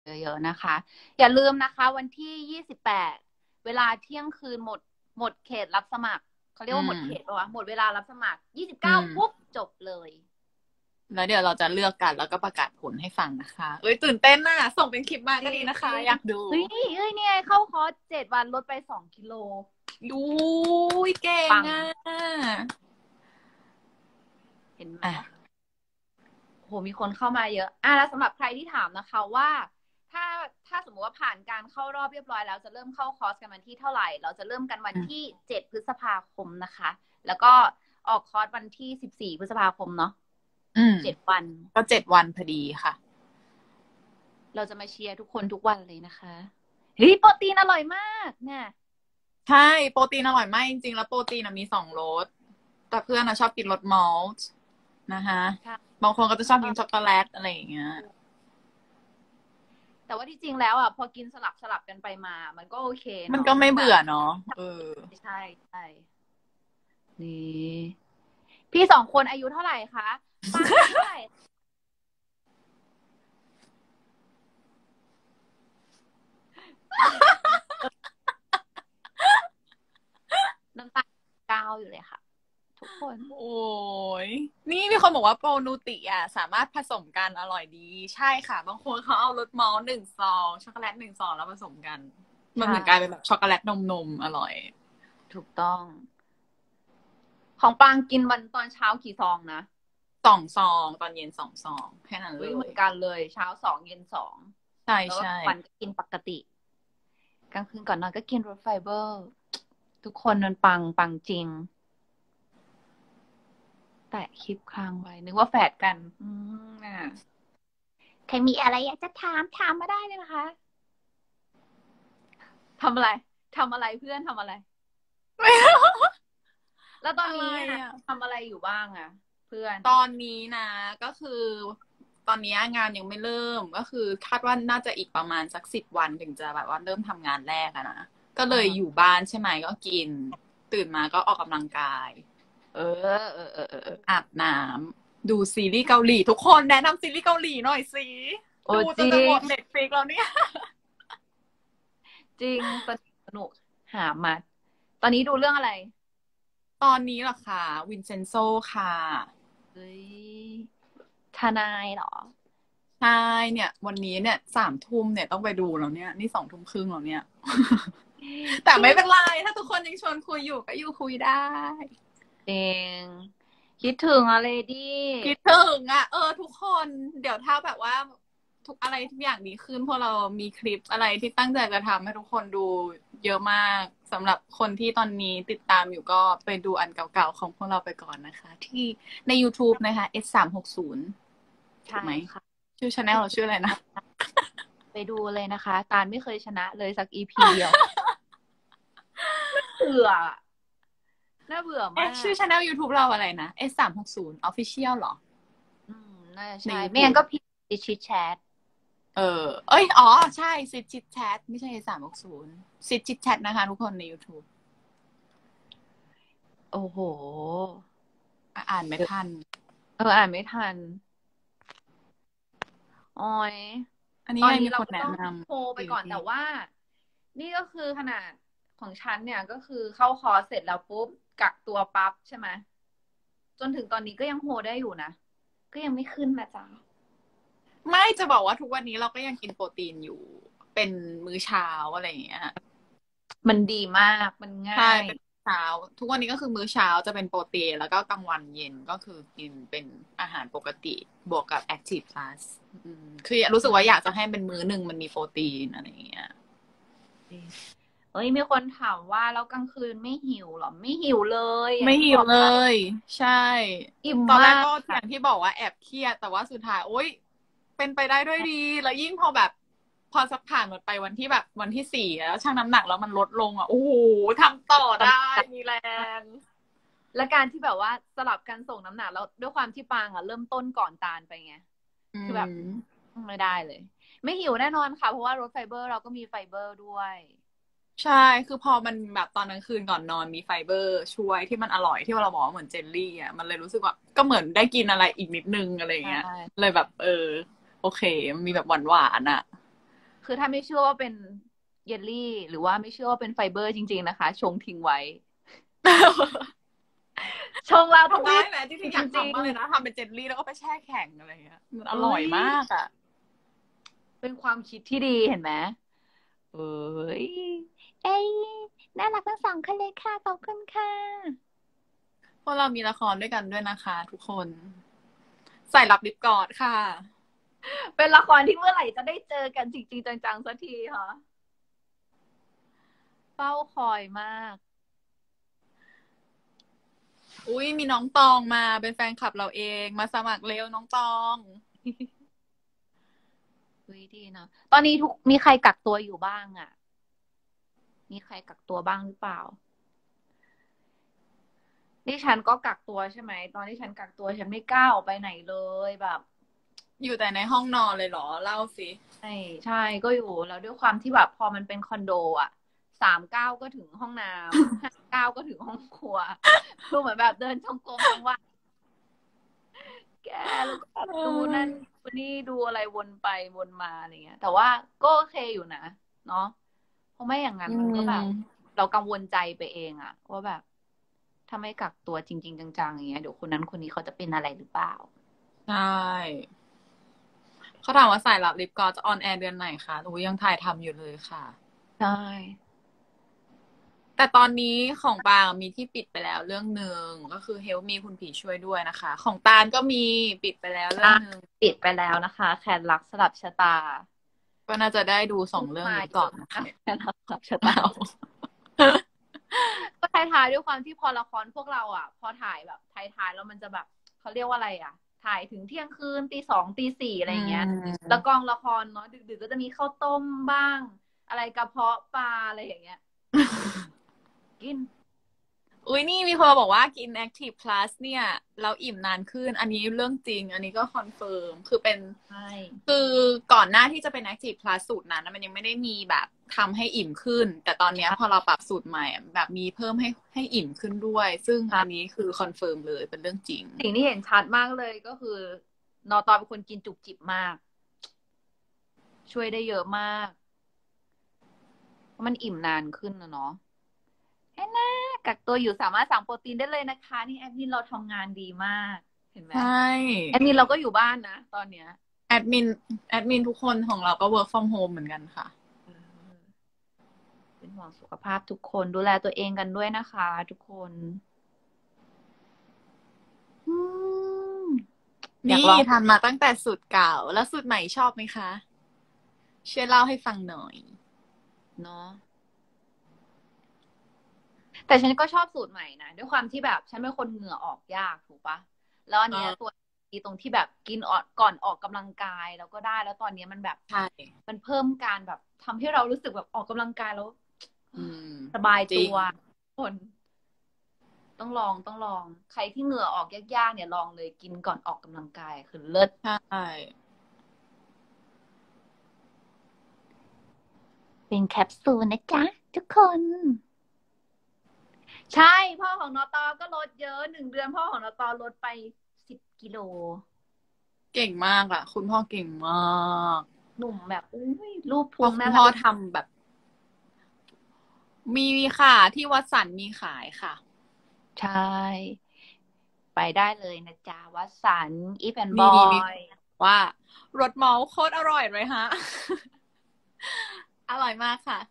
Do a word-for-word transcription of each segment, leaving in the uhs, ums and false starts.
เยอะๆนะคะอย่าลืมนะคะวันที่ยี่สิบแปดเวลาเที่ยงคืนหมดหมดเขตรับสมัครเขาเรียกว่าหมดเขตปะวะหมดเวลารับสมัครยี่สิบเก้าปุ๊บจบเลยแล้วเดี๋ยวเราจะเลือกกันแล้วก็ประกาศผลให้ฟังนะคะเอ้ยตื่นเต้นน่ะส่งเป็นคลิปมาก็ดีนะคะอยากดูเฮ้ยเฮ้ยเนี่ยเข้าคอร์สเจ็ดวันลดไปสองกิโลดูเก่งอ่ะเห็นไหมโหมีคนเข้ามาเยอะอ่ะแล้วสำหรับใครที่ถามนะคะว่าถ้าถ้าสมมติว่าผ่านการเข้ารอบเรียบร้อยแล้วจะเริ่มเข้าคอร์สกันวันที่เท่าไหร่เราจะเริ่มกันวันที่เจ็ดพฤษภาคมนะคะแล้วก็ออกคอร์สวันที่สิบสี่พฤษภาคมเนาะเจ็ดวันก็เจ็ดวันพอดีค่ะเราจะมาเชียร์ทุกคนทุกวันเลยนะคะเฮ้ยโปรตีนอร่อยมากเนี่ยใช่โปรตีนอร่อยมากจริงๆแล้วโปรตีนมีสองรสแต่เพื่อนชอบกินรสมอลต์นะคะบางคนก็จะชอบกินช็อกโกแลตอะไรอย่างเงี้ยแต่ว่าที่จริงแล้วอ่ะพอกินสลับสลับกันไปมามันก็โอเคมันก็ไม่เบื่อเนาะเออใช่ใช่นี่พี่สองคนอายุเท่าไหร่คะป้าเท่าไหร่น้ำตาลเก้าอยู่เลยค่ะทุกคนโอ้ยนี่มีคนบอกว่าโปรนูติอ่ะสามารถผสมกันอร่อยดีใช่ค่ะบางคนเขาเอารสมอลต์หนึ่งซองช็อกโกแลตหนึ่งซองแล้วผสมกันมันเหมือนกลายเป็นแบบช็อกโกแลตนมนมอร่อยถูกต้องของปางกินวันตอนเช้ากี่ซองนะสองซองตอนเย็นสองซองแค่นั้นเลยเหมือนกันเลยเช้าสองเย็นสองใช่ใช่วันก็กินปกติกลางคืนก่อนนอนก็กินรสไฟเบอร์ทุกคนมันปังปังจริงแต่คลิปค้างไว้นึกว่าแฝดกันอืมอ่ะใครมีอะไรอยากจะถามถามมาได้เลยนะคะทำอะไรทำอะไรเพื่อนทำอะไรแล้วตอนนี้ทำอะไรอยู่บ้างอะเพื่อนตอนนี้นะก็คือ ตอนนี้งานยังไม่เริ่มก็คือคาดว่าน่าจะอีกประมาณสักสิบวันถึงจะแบบว่าเริ่มทำงานแรกอะนะก็เลยอยู่บ้านใช่ไหมก็กินตื่นมาก็ออกกำลังกายเออเออเออเอออาบน้ำดูซีรีส์เกาหลีทุกคนแนะนำซีรีส์เกาหลีหน่อยสิดูจนจะหมดเน็ตฟลิกแล้วเนี่ยจริงสนุกหามาตอนนี้ดูเรื่องอะไรตอนนี้เหรอคะวินเซนโซค่ะเฮ้ยทนายเหรอใช่เนี่ยวันนี้เนี่ยสามทุ่มเนี่ยต้องไปดูแล้วเนี่ยนี่สองทุ่มครึ่งแล้วเนี่ยแต่ไม่เป็นไรถ้าทุกคนยังชวนคุยอยู่ก็อยู่คุยได้เองคิดถึงอะไรดิคิดถึงอ่ะเออทุกคนเดี๋ยวถ้าแบบว่าทุกอะไรทุกอย่างดีขึ้นพวกเรามีคลิปอะไรที่ตั้งใจจะทำให้ทุกคนดูเยอะมากสำหรับคนที่ตอนนี้ติดตามอยู่ก็ไปดูอันเก่าๆของพวกเราไปก่อนนะคะที่ใน YouTube นะคะ เอส สามหกศูนย์ ถูกไหมค่ะชื่อชาแนลเราชื่ออะไรนะไปดูเลยนะคะตาลไม่เคยชนะเลยสักอีพีเดียวเบื่อน่าเบื่อมากชื่อชาแนล YouTube เราอะไรนะ เอส สามหกศูนย์ Official หรออืมน่าจะใช่ไม่งั้นก็พิมพ์ชิดแชทเออเอ้ยอ๋อใช่ซิดชิดแชทไม่ใช่ เอส สามหกศูนย์ซิดชิดแชทนะคะทุกคนใน YouTube โอ้โหอ่านไม่ทันเอออ่านไม่ทันอ้อยอันนี้ตอนนี้เราก็ต้องโทรไปก่อนแต่ว่านี่ก็คือขนาดของฉันเนี่ยก็คือเข้าคอร์สเสร็จแล้วปุ๊บกักตัวปั๊บใช่ไหมจนถึงตอนนี้ก็ยังโฮได้อยู่นะก็ยังไม่ขึ้นนะจ๊ะไม่จะบอกว่าทุกวันนี้เราก็ยังกินโปรตีนอยู่เป็นมื้อเช้าอะไรอย่างเงี้ยมันดีมากมันง่ายใช่เป็นเช้าทุกวันนี้ก็คือมื้อเช้าจะเป็นโปรตีนแล้วก็กลางวันเย็นก็คือกินเป็นอาหารปกติบวกกับ Active Plus คือรู้สึกว่าอยากจะให้เป็นมื้อหนึ่งมันมีโปรตีนอะไรอย่างเงี้ยเอ้ยมีคนถามว่าแล้วกลางคืนไม่หิวหรอไม่หิวเลยไม่หิวเลยใช่อิ่มตอนแรกมากก็อย่างที่บอกว่าแอบเครียดแต่ว่าสุดท้ายโอ๊ยเป็นไปได้ด้วยดีแล้วยิ่งพอแบบพอสักผ่านหมดไปวันที่แบบวันที่สี่แล้วชั่งน้ำหนักแล้วมันลดลงอ่ะโอ้โหทำต่อได้มีแรงและการที่แบบว่าสลับกันส่งน้ำหนักแล้วด้วยความที่ปางอ่ะเริ่มต้นก่อนตาลไปไงคือแบบไม่ได้เลยไม่หิวแน่นอนค่ะเพราะว่ารสไฟเบอร์เราก็มีไฟเบอร์ด้วยใช่คือพอมันแบบตอนกลางคืนก่อนนอนมีไฟเบอร์ช่วยที่มันอร่อยที่เราบอกว่าเหมือนเจลลี่อ่ะมันเลยรู้สึกว่าก็เหมือนได้กินอะไรอีกนิดนึงอะไรเงี้ยเลยแบบเออโอเคมันมีแบบหวานๆอ่ะคือถ้าไม่เชื่อว่าเป็นเยลลี่ หรือว่าไม่เชื่อว่าเป็นไฟเบอร์จริงๆนะคะ ชงทิ้งไว้ ชงเราทุกทำได้วันไหมจริงๆอยากจริงๆทำมากเลยนะทำเป็นเจลลี่แล้วก็ไปแช่แข็งอะไรเงี้ยมันอร่อยมากอ่ะเป็นความคิดที่ดีเห็นไหมเอ้ยเอ้ยน่ารักทั้งสองคนเลยค่ะขอบคุณค่ะพวกเรามีละครด้วยกันด้วยนะคะ ทุกคน ใส่รับลิปกอดค่ะเป็นละครที่เมื่อไหร่จะได้เจอกันจริงๆจังๆสักทีคะเฝ้าคอยมากอุ้ยมีน้องตองมาเป็นแฟนคลับเราเองมาสมัครเร็วน้องตองอุ้ยดีนะตอนนี้ทุกมีใครกักตัวอยู่บ้างอ่ะ มีใครกักตัวบ้างหรือเปล่านี่ฉันก็กักตัวใช่ไหมตอนที่ฉันกักตัวฉันไม่กล้าออกไปไหนเลยแบบอยู่แต่ในห้องนอนเลยเหรอเล่าสิใช่ใช่ก็อยู่แล้วด้วยความที่แบบพอมันเป็นคอนโดอ่ะสามเก้าก็ถึงห้องน้ำห้าเก้าก็ถึงห้องครัวคือเหมือนแบบเดินจงกรมทั้งวันแกแล้วก็แบบดูนั่นดูนี่ดูอะไรวนไปวนมาอะไรเงี้ย แต่ว่าก็โอเคอยู่นะเนาะเพราะไม่อย่างนั้นมันก็แบบ เรากังวลใจไปเองอะว่าแบบถ้าไม่กักตัวจริงๆจังๆอย่างเงี้ยเดี๋ยวคนนั้นคนนี้เขาจะเป็นอะไรหรือเปล่าใช่เขาถามว่าสายลับลิปกอดจะออนแอร์เดือนไหนคะหนูยังถ่ายทำอยู่เลยค่ะใช่แต่ตอนนี้ของปางมีที่ปิดไปแล้วเรื่องหนึ่งก็คือ Help Me คุณผีช่วยด้วยนะคะ ของตาลก็มีปิดไปแล้วเรื่องหนึ่งปิดไปแล้วนะคะ แคนรักสลับชะตาก็น่าจะได้ดูสองเรื่องนี้ก่อนนะคะแคนรักสลับชะตา ก็ท้ายๆด้วยความที่พอละครพวกเราอ่ะ พอถ่ายแบบท้ายๆแล้วมันจะแบบเขาเรียกว่าอะไรอ่ะ ถ่ายถึงเที่ยงคืนตีสองตีสี่อะไรอย่างเงี้ย แล้วกองละครเนาะดึกๆก็จะมีข้าวต้มบ้าง อะไรกระเพาะปลาอะไรอย่างเงี้ย กินอุ้ยนี่มีคนมาบอกว่ากิน Active Plus เนี่ยเราอิ่มนานขึ้น อันนี้เรื่องจริง อันนี้ก็คอนเฟิร์มคือเป็นใช่คือก่อนหน้าที่จะเป็น Active Plus สูตรนั้นนะมันยังไม่ได้มีแบบทำให้อิ่มขึ้น แต่ตอนเนี้ยพอเราปรับสูตรใหม่อะแบบมีเพิ่มให้ให้อิ่มขึ้นด้วย ซึ่งอันนี้คือคอนเฟิร์มเลยเป็นเรื่องจริงสิ่งที่เห็นชัดมากเลยก็คือนอตอนเป็นคนกินจุกจิบมาก ช่วยได้เยอะมากเพราะมันอิ่มนานขึ้นนะเนาะแอนนากักตัวอยู่สามารถสั่งโปรตีนได้เลยนะคะ นี่แอดมินเราทำงานดีมาก เห็นไหมใช่แอดมินเราก็อยู่บ้านนะตอนเนี้ยแอดมินแอดมินทุกคนของเราก็ work from home เหมือนกันค่ะเออเป็นห่วงสุขภาพทุกคนดูแลตัวเองกันด้วยนะคะ ทุกคนอืมอยากนี่ลองทำมาตั้งแต่สูตรเก่า แล้วสูตรใหม่ชอบไหมคะช่วยเล่าให้ฟังหน่อยเนาะแต่ฉันก็ชอบสูตรใหม่นะด้วยความที่แบบฉันเป็นคนเหงื่อออกยากถูกปะแล้วอันเนี้ยอ่าตัวดีตรงที่แบบกินออกก่อนออกกำลังกายแล้วก็ได้ แล้วตอนเนี้ยมันแบบใช่มันเพิ่มการแบบทำให้เรารู้สึกแบบออกกำลังกายแล้วอืมสบายจริตังวคน ต้องลองต้องลอง ใครที่เหงื่อออกยากๆเนี่ยลองเลยกินก่อนออกกำลังกายคือเลิศใช่เป็นแคปซูลนะจ๊ะทุกคน ใช่พ่อของนอตอก็ลดเยอะหนึ่งเดือนพ่อของนอตอลดไปสิบกิโลเก่งมากอ่ะ คุณพ่อเก่งมากหนุ่มแบบอุ้ยรูปเพพุราะงคุณน่าพ่อรักทำแบบ มีค่ะที่วัดสันมีขายค่ะใช่ ไปได้เลยนะจ๊ะวัดสันอีฟแอนบมีอมียว่ารสเมาส์โคตรอร่อยเลยฮะ อร่อยมากค่ะ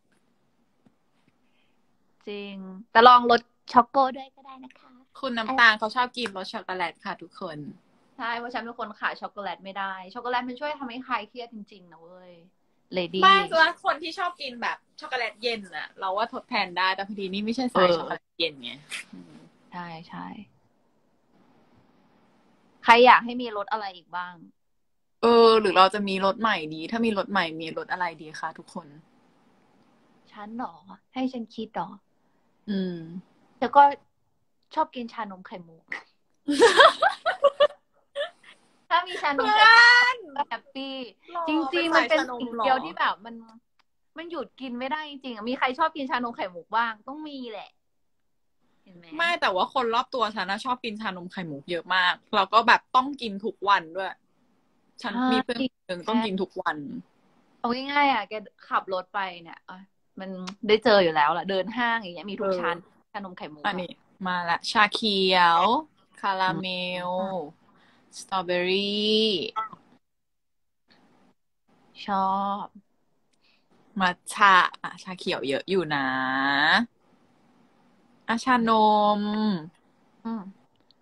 จริง แต่ลองรสช็อกโกด้วยก็ได้นะคะคุณน้ำตาลเขาชอบกินรสช็อกโกแลตค่ะทุกคนใช่เพราะฉันเป็นคนขายช็อกโกแลตไม่ได้ ช็อกโกแลตมันช่วยทำให้คลายเครียดจริงๆนะเว้ยเลดี้ไม่แล้วคนที่ชอบกินแบบช็อกโกแลตเย็นอะเราว่าทดแทนได้แต่พอดีนี่ไม่ใช่สายเออช็อกโกแลตเย็นไงใช่ใช่ใครอยากให้มีรสอะไรอีกบ้างเออ หรือเราจะมีรสใหม่ดี ถ้ามีรสใหม่มีรสอะไรดีคะทุกคนฉันหรอ ให้ฉันคิดหรออืมแต่ก็ชอบกินชานมไข่มุก ถ้ามีชานมไข่มุกก็แฮปปี้จริงๆมันเป็นสิ่งเดียวที่แบบมัน มันหยุดกินไม่ได้จริงๆอะมีใครชอบกินชานมไข่มุกบ้างต้องมีแหละ เห็นไหมไม่แต่ว่าคนรอบตัวฉันนะชอบกินชานมไข่มุกเยอะมาก เราก็แบบต้องกินทุกวันด้วย ฉันมีเพื่อนคนหนึ่งต้องกินทุกวันเอาง่ายๆอ่ะแกขับรถไปเนี่ยอ่ะมันได้เจออยู่แล้วล่ะเดินห้างอย่างเงี้ยมีทุกชั้นชานมไข่มุกอันอะนี้มาละชาเขียวคาราเมลสตรอเบอรี่ชอบมัทฉะอ่ะชาเขียวเยอะอยู่นะอ่ะชานมอืม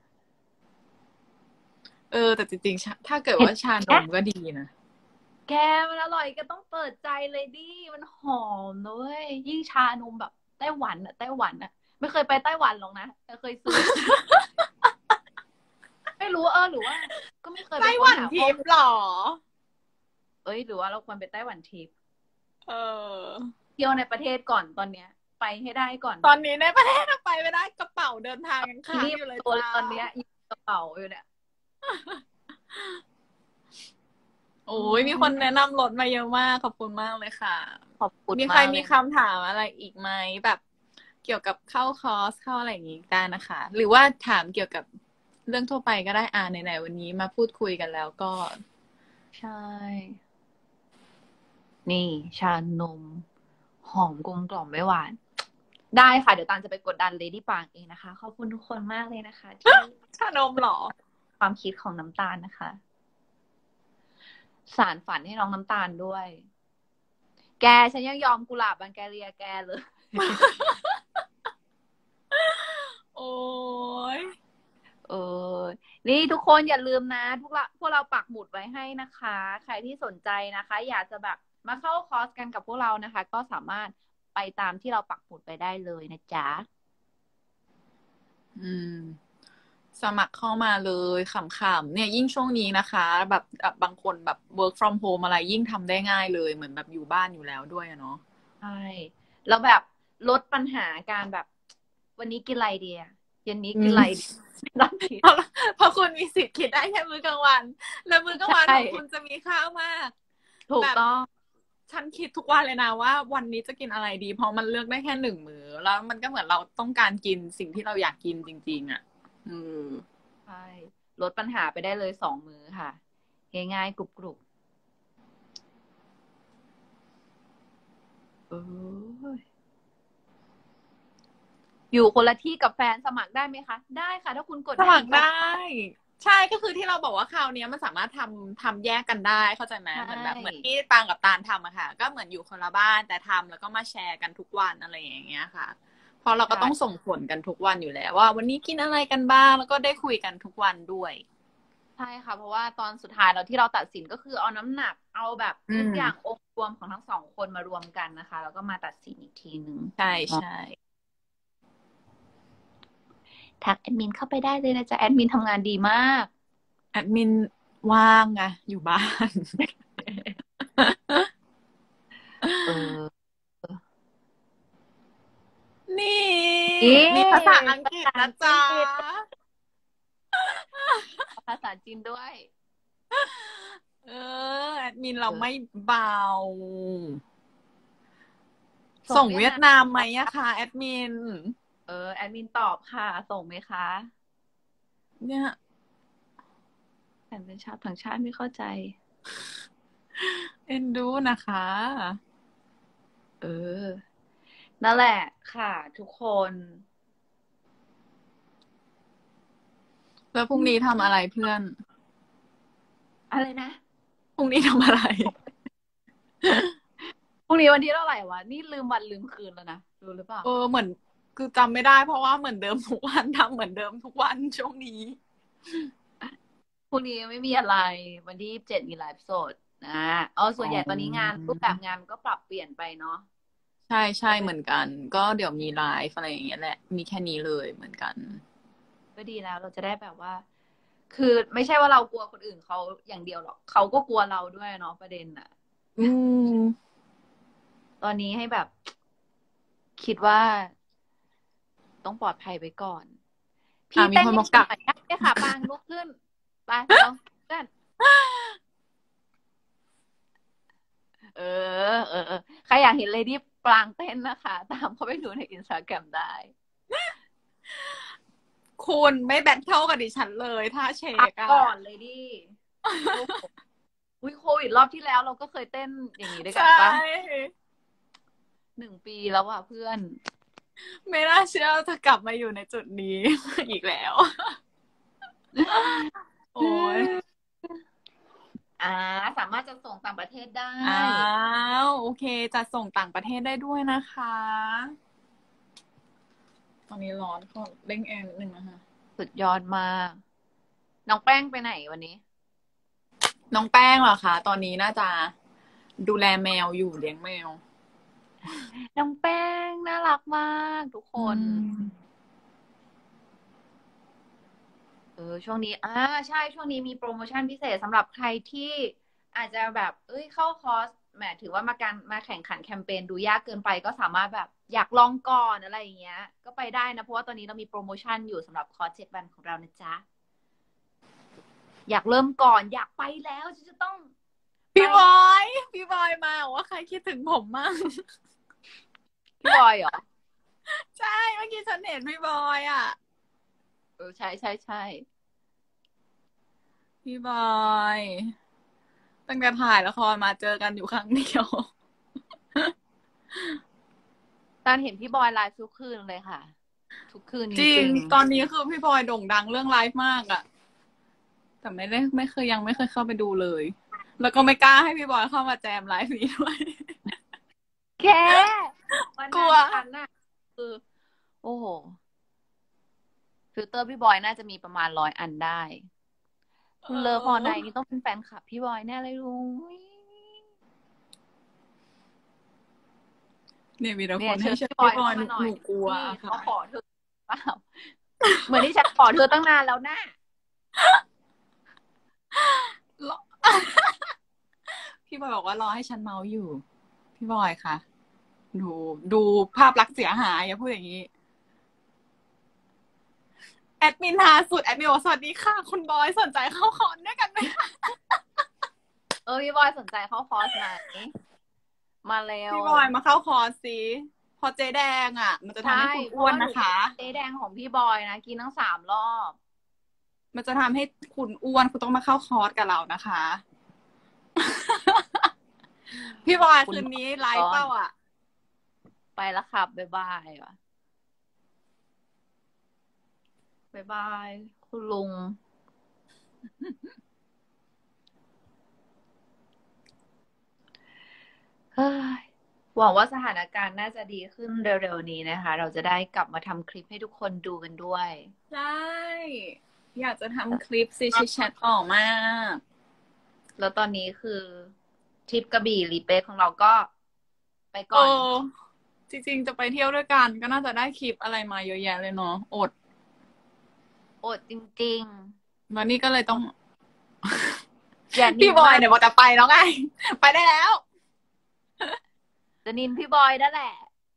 เออแต่จริงๆชาถ้าเกิดเห็นว่าชานแกมก็ดีนะแกมันอร่อยก็ต้องเปิดใจเลยดิมันหอมด้วยยิ่งชานมแบบไต้หวันอะไต้หวันอะไม่เคยไปไต้หวันหรอกนะแต่เคยซื้อ ไม่รู้เออหรือว่า ก็ไม่เคยไปไต้หค้นหาข้วันทิอมูลพย์หรอเอ้ยหรือว่าเราควรไปไต้หวันทริปเออเที่ยวในประเทศก่อนตอนเนี้ยไปให้ได้ก่อนตอนนี้ในประเทศไปไม่ได้กระเป๋าเดินทางยังค้างที่นี่อยู่เลยตัวจ้าตอนเนี้ยอยู่ในกระเป๋าอยู่เนี่ยโอ้ยมีคนแนะนำรถมาเยอะมากขอบคุณมากเลยค่ะขอบคุณมีใครมากเลยมีคำถามอะไรอีกไหมแบบเกี่ยวกับเข้าคอร์สเข้าอะไรอย่างงี้ได้นะคะ หรือว่าถามเกี่ยวกับเรื่องทั่วไปก็ได้อ่าไหนๆวันนี้มาพูดคุยกันแล้วก็ใช่ นี่ชานมหอมกลมกล่อมไม่หวาน ได้ค่ะ เดี๋ยวตาลจะไปกดดันเลดี้ปางเองนะคะ ขอบคุณทุกคนมากเลยนะคะ ที่ชานมเหรอความคิดของน้ำตาลนะคะ สารฝันให้น้องน้ำตาลด้วย แกฉันยังยอมกุหลาบบังแกเรียแกเลยโอ้ยเออ นี่ทุกคนอย่าลืมนะพวกเราพวกเราปักหมุดไว้ให้นะคะ ใครที่สนใจนะคะ อยากจะแบบมาเข้าคอร์สกันกับพวกเรานะคะ ก็สามารถไปตามที่เราปักหมุดไปได้เลยนะจ๊ะอืม สมัครเข้ามาเลยขำๆเนี่ยยิ่งช่วงนี้นะคะ แบบแบบบางคนแบบ work from home อะไรยิ่งทำได้ง่ายเลยเหมือนแบบอยู่บ้านอยู่แล้วด้วยอะเนาะใช่ แล้วแบบลดปัญหาการแบบ วันนี้กินอะไรดีอะเย็นนี้กินอะไรดีไม่ต้องคิดเพราะเพราะคุณมีสิทธิ์คิดได้แค่มื้อกลางวัน แล้วมื้อกลางวันใช่ของคุณจะมีค่ามากถูกต้องฉันคิดทุกวันเลยนะว่าวันนี้จะกินอะไรดี เพราะมันเลือกได้แค่หนึ่งมื้อแล้วมันก็เหมือนเราต้องการกินสิ่งที่เราอยากกินจริงๆอ่ะอืมใช่ ลดปัญหาไปได้เลยสองมื้อค่ะ ง่ายๆกรุบๆเอออยู่คนละที่กับแฟนสมัครได้ไหมคะ ได้ค่ะ ถ้าคุณกดสมัครได้ ใช่ก็คือที่เราบอกว่าคราวนี้มันสามารถทำทำแยกกันได้เข้าใจไหมเหมือนแบบเหมือนที่ปางกับตาลทำอะค่ะ ก็เหมือนอยู่คนละบ้านแต่ทำแล้วก็มาแชร์กันทุกวันอะไรอย่างเงี้ยค่ะเพราะเราก็ต้องส่งผลกันทุกวันอยู่แล้วว่าวันนี้กินอะไรกันบ้างแล้วก็ได้คุยกันทุกวันด้วยใช่ค่ะ เพราะว่าตอนสุดท้ายเราที่เราตัดสินก็คือเอาน้ำหนักเอาแบบทุกอย่างองค์รวมของทั้งสองคนมารวมกันนะคะ แล้วก็มาตัดสินอีกทีนึงใช่ใช่ทักแอดมินเข้าไปได้เลยนะจ๊ะแอดมินทำงานดีมากแอดมินว่างไงอยู่บ้านเออนี่นี่มีภาษาอังกฤษนะจ๊ะภาษาจีนด้วยเออแอดมินเราไม่เบาส่ส่งงเวีเวียยดดนามนามไหมอะคะแอดมินเออแอดมินตอบค่ะ ส่งไหมคะเนี่ยแต่เป็นชาวต่างชาติไม่เข้าใจเอ็นดูนะคะเออ นั่นแหละค่ะ ทุกคนแล้วพรุ่งนี้ทำอะไรเพื่อนอะไรนะพรุ่งนี้ทำอะไรพรุ่งนี้วันที่เท่าไหร่วะ นี่ลืมวันลืมคืนแล้วนะรู้หรือเปล่าเออเหมือนคือจำไม่ได้เพราะว่าเหมือนเดิมทุกวันทำเหมือนเดิมทุกวันช่วงนี้พรุ่งนี้ไม่มีอะไร วันที่ยี่สิบเจ็ดมีไลฟ์สดนะอ๋อส่วนใหญ่ตอนนี้งานรูปแบบงานมันก็ปรับเปลี่ยนไปเนาะใช่ใช่เหมือนกัน ก็เดี๋ยวมีไลฟ์อะไรอย่างเงี้ยแหละ มีแค่นี้เลยเหมือนกันก็ดีแล้วเราจะได้แบบว่า คือไม่ใช่ว่าเรากลัวคนอื่นเขาอย่างเดียวหรอกเขาก็กลัวเราด้วยเนาะประเด็นอะอืมตอนนี้ให้แบบ คิดว่า ต้องปลอดภัยไว้ก่อน พี่อ่ะมีเต้นคนให้มาดูกักหน่อยนะเนี่ยค่ะปางลุกขึ้น ไปเราเต้นเออเออเออใครอยากเห็นเลดี้ปรางเต้นนะคะ ตามเข้าไปดูในอินสตาแกรมได้คุณไม่แบทเทิลกับดิฉันเลยถ้าเช็พักคอะก่อนเลยดิอุ้ยโควิดรอบที่แล้วเราก็เคยเต้นอย่างนี้ด้วยกันใช่ปะหนึ่งปีแล้วอ่ะเพื่อนไม่น่าเชื่อจะกลับมาอยู่ในจุดนี้ อีกแล้ว โอ้ยอ่าสามารถจะส่งต่างประเทศได้อ้าวโอเคจะส่งต่างประเทศได้ด้วยนะคะ ตอนนี้ร้อนก็เร่งแอร์นิดนึงนะคะสุดยอดมาก น้องแป้งไปไหนวันนี้น้องแป้งเหรอคะตอนนี้น่าจะดูแลแมวอยู่เลี้ยงแมวน้องแป้งน่ารักมากทุกคนอืมเออช่วงนี้อ่าใช่ช่วงนี้มีโปรโมชั่นพิเศษสำหรับใครที่อาจจะแบบเอ้ยเข้าคอร์สแหมถือว่ามาการมาแข่งขันแคมเปญดูยากเกินไปก็สามารถแบบอยากลองก่อนอะไรอย่างเงี้ย ก็ไปได้นะเพราะว่าตอนนี้เรามีโปรโมชั่นอยู่สำหรับคอร์สเจ็ดวันของเรานะจ๊ะอยากเริ่มก่อนอยากไปแล้วจะจะต้องพี่บอย พี่บอยมาบอกว่าใครคิดถึงผมมั่งพี่บอยเหรอใช่เมื่อกี้ฉันเห็นพี่บอยอ่ะเออใช่ใช่ใช่พี่บอยตั้งแต่ถ่ายละครมาเจอกันอยู่ครั้งเดียวตอนเห็นพี่บอยไลฟ์ทุกคืนเลยค่ะ ทุกคืนจจริริงงตอนนี้คือพี่บอยโด่งดังเรื่องไลฟ์มากอ่ะ แต่ไม่ได้ไม่เคยยังไม่เคยเข้าไปดูเลย แล้วก็ไม่กล้าให้พี่บอยเข้ามาแจมไลฟ์นี้ด้วยๆแค่วันกลันั้นวฉันน่ะคือโอ้โหฟิลเตอร์พี่บอยน่าจะมีประมาณร้อยอันได้ คุณเลอพอในนี่ต้องเป็นแฟนคลับพี่บอยแน่เลยลุงเนี่ยมีแต่เนี่คยนเชิให้ญเชื่อพี่บอยพี่บอยหนูเข้ามาหน่อยหนูกลัวนี่ค่ะเขาขอเธอเปล่าเหมือนที่ฉันขอเธอตั้งนานแล้วนะพี่บอยบอกว่ารอให้ฉันเมาอยู่ พี่บอยค่ะ ดูดูภาพลักษณ์เสียหายอย่าพูดอย่างนี้ แอดมินหาสุดแอดมินบอกสวัสดีค่ะ คุณบอยสนใจเข้าคอร์สด้วยกันไหมคะเออพี่บอยสนใจเข้าคอร์สไหนมาเร็วพี่บอยมาเข้าคอร์สสิพอเจ๊แดงอ่ะ มันจะทำให้คุณอ้วนนะคะเจ๊แดงของพี่บอยนะกินทั้งสามรอบมันจะทำให้คุณอ้วนคุณต้องมาเข้าคอร์สกับเรานะคะ พี่บอยคืนนี้ไลฟ์เปล่าอ่ะไปแล้วครับบ๊ายบายว่ะบ๊ายบาย คุณลุง เฮ้ยหวังว่าสถานการณ์น่าจะดีขึ้นเร็วๆนี้นะคะ เราจะได้กลับมาทำคลิปให้ทุกคนดูกันด้วยใช่ อยากจะทำคลิปซีชิแชทออกมากแล้วตอนนี้คือทริปกระบี่รีเปคของเราก็ ไปก่โอ้อนจริงๆจะไปเที่ยวด้วยกันก็น่าจะได้คลิปอะไรมาเยอะแยะเลยเนาะอดอดจริงวันนี้ก็เลยต้องๆ อย่านิพี่นบอยมากเนี่ยบอกจะไปแล้วไง ไปได้แล้วจะนินพี่บอยนั่นแหละ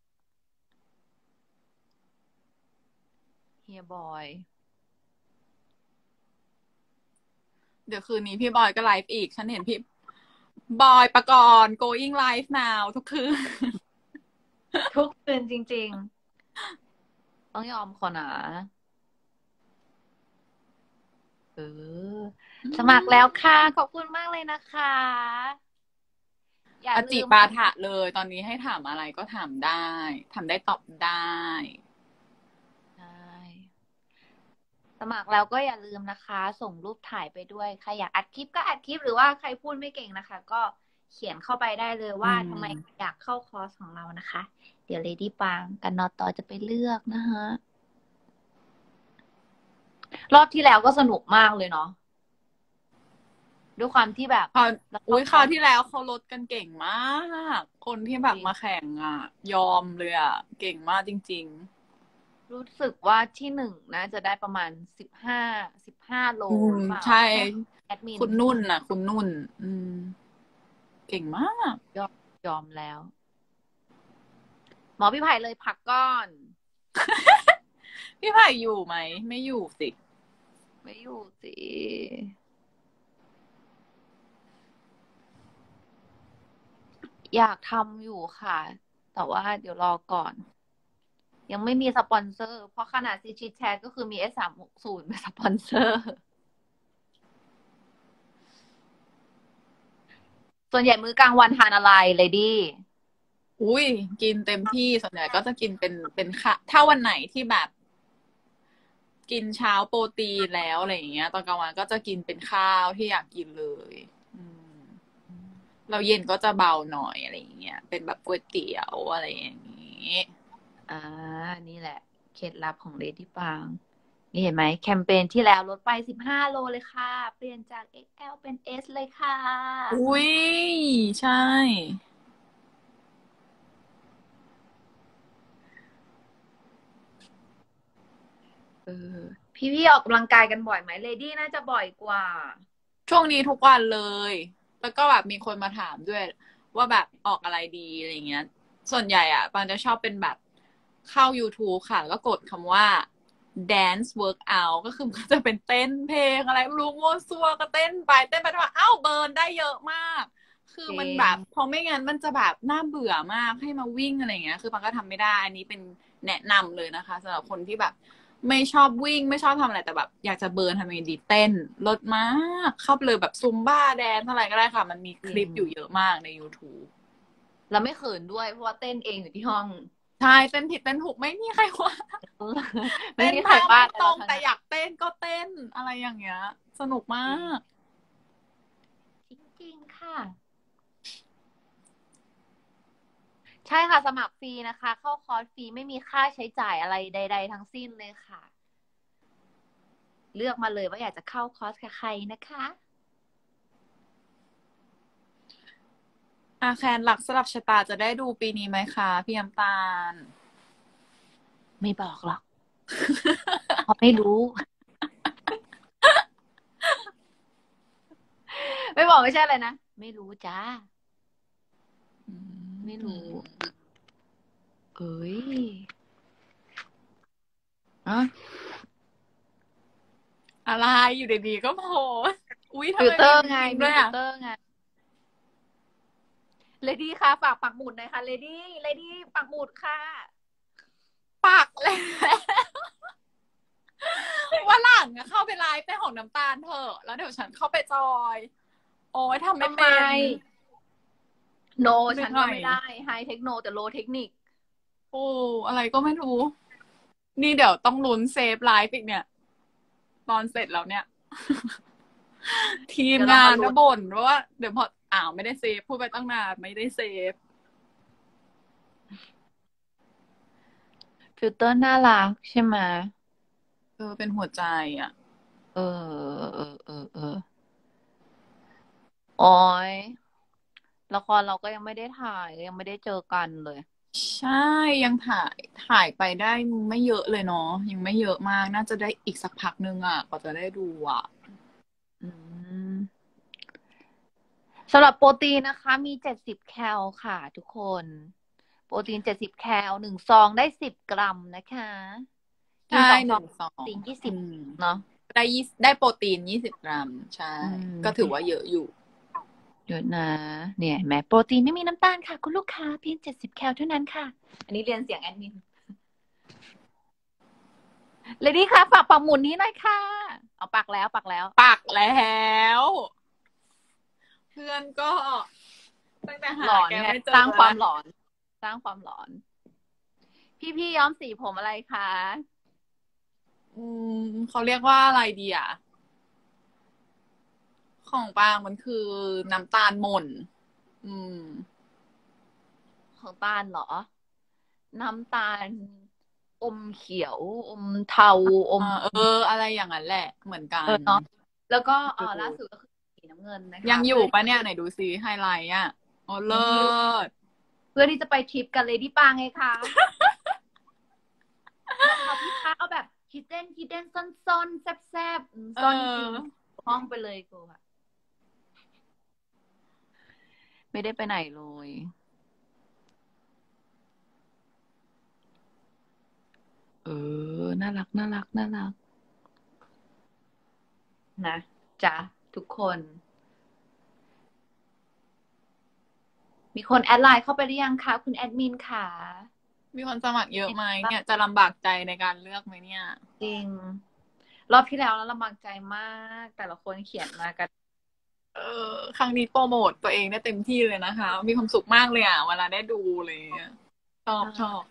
เฮียบอยเดี๋ยวคืนนี้พี่บอยก็ไลฟ์อีก ฉันเห็นพี่บอยปกรณ์ going live now ทุกคืนทุกคืนจริงๆ ต้องยอมคนอ่ะ เออ สมัครแล้วค่ะ ขอบคุณมากเลยนะคะ อย่าอลืจิมปาถะเลย ตอนนี้ให้ถามอะไรก็ถามได้ถามได้ตอบได้ใช่สมัครแล้วก็อย่าลืมนะคะ ส่งรูปถ่ายไปด้วย ใครอยากอัดคลิปก็อัดคลิปหรือว่าใครพูดไม่เก่งนะคะ ก็เขียนเข้าไปได้เลยว่าอืมทำไมอยากเข้าคอร์สของเรานะคะ เดี๋ยวเลดี้ปางกันนอต่อจะไปเลือกนะฮะ รอบที่แล้วก็สนุกมากเลยเนาะด้วยความที่แบบคราวเราอุ้ยคราวที่แล้วเขาลดกันเก่งมาก คนที่แบบจริงมาแข่งอ่ะ ยอมเลยอ่ะ เก่งมากจริงรู้สึกว่าที่หนึ่งนะจะได้ประมาณสิบห้าสิบห้าโลๆ อืมหรือเปล่าใช่แอดมินคุณนุ่นน่ะ คุณนุ่น อืม เก่งมากยอมยอมแล้ว หมอพี่ไผ่เลยพักก่อนพี่ไผ่อยู่ไหม ไม่อยู่สิไม่อยู่สิ อยากทำอยู่ค่ะ แต่ว่าเดี๋ยวรอก่อน ยังไม่มีสปอนเซอร์ เพราะขนาดซีชิแชทก็คือมี เอส สามหกศูนย์เป็นสปอนเซอร์ส่วนใหญ่มื้อกลางวันทานอะไรเลดี้อุ้ยกินเต็มที่ส่วนใหญ่ก็จะกินเป็นเป็นค่ะถ้าวันไหนที่แบบ กินเช้าโปรตีนแล้วอะไรอย่างเงี้ยตอนกลางวันก็จะกินเป็นข้าวที่อยากกินเลยอืมเราเย็นก็จะเบาหน่อยอะไรอย่างเงี้ยเป็นแบบก๋วยเตี๋ยวอะไรอย่างงี้อ่านี่แหละเคล็ดลับของเลดี้ปางนี่เห็นไหมแคมเปญที่แล้วลดไปสิบห้าโลเลยค่ะ เปลี่ยนจาก เอ็กซ์ แอล เป็น S เลยค่ะอุ้ยใช่เออพี่พี่ออกกำลังกายกันบ่อยไหมเลดี้น่าจะบ่อยกว่าช่วงนี้ทุกวันเลย แล้วก็แบบมีคนมาถามด้วยว่าแบบออกอะไรดีอะไรเงี้ยส่วนใหญ่อ่ะปางจะชอบเป็นแบบเข้า YouTube ค่ะแล้วก็กดคำว่า dance workout ก็คือมันก็จะเป็นเต้นเพลงอะไรไม่รู้มั่วซั่วก็เต้นไปเต้นไปเต้นมาอ้าวเบิร์นได้เยอะมาก คือมันแบบพอไม่งั้นมันจะแบบน่าเบื่อมากให้มาวิ่งอะไรเงี้ยคือปังก็ทำไม่ได้อันนี้เป็นแนะนำเลยนะคะสำหรับคนที่แบบไม่ชอบวิ่งไม่ชอบทำอะไรแต่แบบอยากจะเบิร์นทำยังไงดีเต้นลดมากเข้าไปเลยแบบซุมบ้าแดนอะไรก็ได้ค่ะมันมีคลิปอยู่เยอะมากใน YouTube แล้วไม่เขินด้วยเพราะว่าเต้นเองอยู่ที่ห้องใช่เต้นผิดเต้นถูกไม่มีใครว่าไม่เต้นมีใครท่าว่าไม่ตรงแต่อยากเต้นก็เต้นอะไรอย่างเงี้ยสนุกมากจริงๆค่ะ ใช่ค่ะสมัครฟรีนะคะ เข้าคอร์สฟรีไม่มีค่าใช้จ่ายอะไรใดๆทั้งสิ้นเลยค่ะ เลือกมาเลยว่าอยากจะเข้าคอร์สกับใครนะคะอาแคนหลักสลับชะตาจะได้ดูปีนี้ไหมคะพี่น้ำตาลไม่บอกหรอกเพราะไม่รู้ ไม่บอกไม่ใช่อะไรนะ ไม่รู้จ้า ไม่รู้ เอ้ยอะอะไรอยู่ดีๆก็โพสต์อุ้ยทำฟิลไมเตอร์ไงมีมีด้วยฟิลอ่ะเตอร์ไงเลดี้ค่ะฝากปักหมุดหน่อยค่ะเลดี้เลดี้ปักหมุดค่ะปักแล้วว่าหลังอะเข้าไปไลฟ์เป็นของน้ำตาลเถอะแล้วเดี๋ยวฉันเข้าไปจอย โอ้ยทำไม่ทำไมเป็นโนเหนื่อยฉันก็ไม่ได้ไฮเทคโนแต่โลเทคนิคโอ้อะไรก็ไม่รู้ นี่เดี๋ยวต้องลุ้นเซฟไลฟ์อีกเนี่ย ตอนเสร็จแล้วเนี่ย ทีมงานก็บ่นว่าเดี๋ยวพออ้าวไม่ได้เซฟพูดไปตั้งนานไม่ได้เซฟฟิลเตอร์น่ารักใช่ไหมเออเป็นหัวใจอ่ะเออเออเออเออโอ้ยละครเราก็ยังไม่ได้ถ่ายยังไม่ได้เจอกันเลยใช่ยังถ่ายถ่ายไปได้ไม่เยอะเลยเนาะยังไม่เยอะมากน่าจะได้อีกสักพักนึงอ่ะกว่าจะได้ดูอ่ะอืมสำหรับโปรตีนนะคะ มีเจ็ดสิบแคลค่ะทุกคน โปรตีนเจ็ดสิบแคลหนึ่งซองได้สิบกรัมนะคะกินใช่สองซองหนึ่งสองตีนยี่สิบอืมเนาะได้ยี่ได้โปรตีนยี่สิบกรัมใช่อืมก็ถือว่าเยอะอยู่เยอะนะ เนี่ยแม้โปรตีนไม่มีน้ำตาลค่ะ คุณลูกค้าเพียงเจ็ดสิบแคลเท่านั้นค่ะ อันนี้เรียนเสียงแอดมิน เลดี้ค่ะฝากปักหมุนนี้หน่อยค่ะ เอาปักแล้วปักแล้วปักแล้ว เพื่อนก็ตั้งแต่หาหลอนแกไงไม่เจอสร้างความหลอน สร้างความหลอน พี่พี่ย้อมสีผมอะไรคะอืมเขาเรียกว่าอะไรดีอ่ะ ของปางมันคือน้ำตาลหม่นอืมของตาลเหรอ น้ำตาล อมเขียว อมเทาอมเออ อะไรอย่างนั้นแหละ เหมือนกัเออน เนาะแล้วก็เออดูล่าสุดก็คือสีน้ำเงินนะคะยังอยู่เพื่ปะเนี่ยไหนดูซิไฮไลท์อ่ะโอ้เลิศเพื่อที่จะไปทริปกับเลดี้ปางไงคะ เอาพี่คะเอาแบบ hidden hidden ซ่อนซ่อนแซบแซบซ่อนจริงเออห้องไปเลยกูอะไม่ได้ไปไหนเลย เออ น่ารัก น่ารัก น่ารัก นะจ้ะทุกคน มีคนแอดไลน์เข้าไปหรือยังคะคุณแอดมินค่ะมีคนสมัครเยอะไหมเนี่ย จะลำบากใจในการเลือกไหมเนี่ยจริง รอบที่แล้วแล้วลำบากใจมาก แต่ละคนเขียนมากันเออครั้งนี้โปรโมทตัวเองได้เต็มที่เลยนะคะมีความสุขมากเลยอ่ะเวลาได้ดูอะไรอย่างเงี้ยชอบชอบ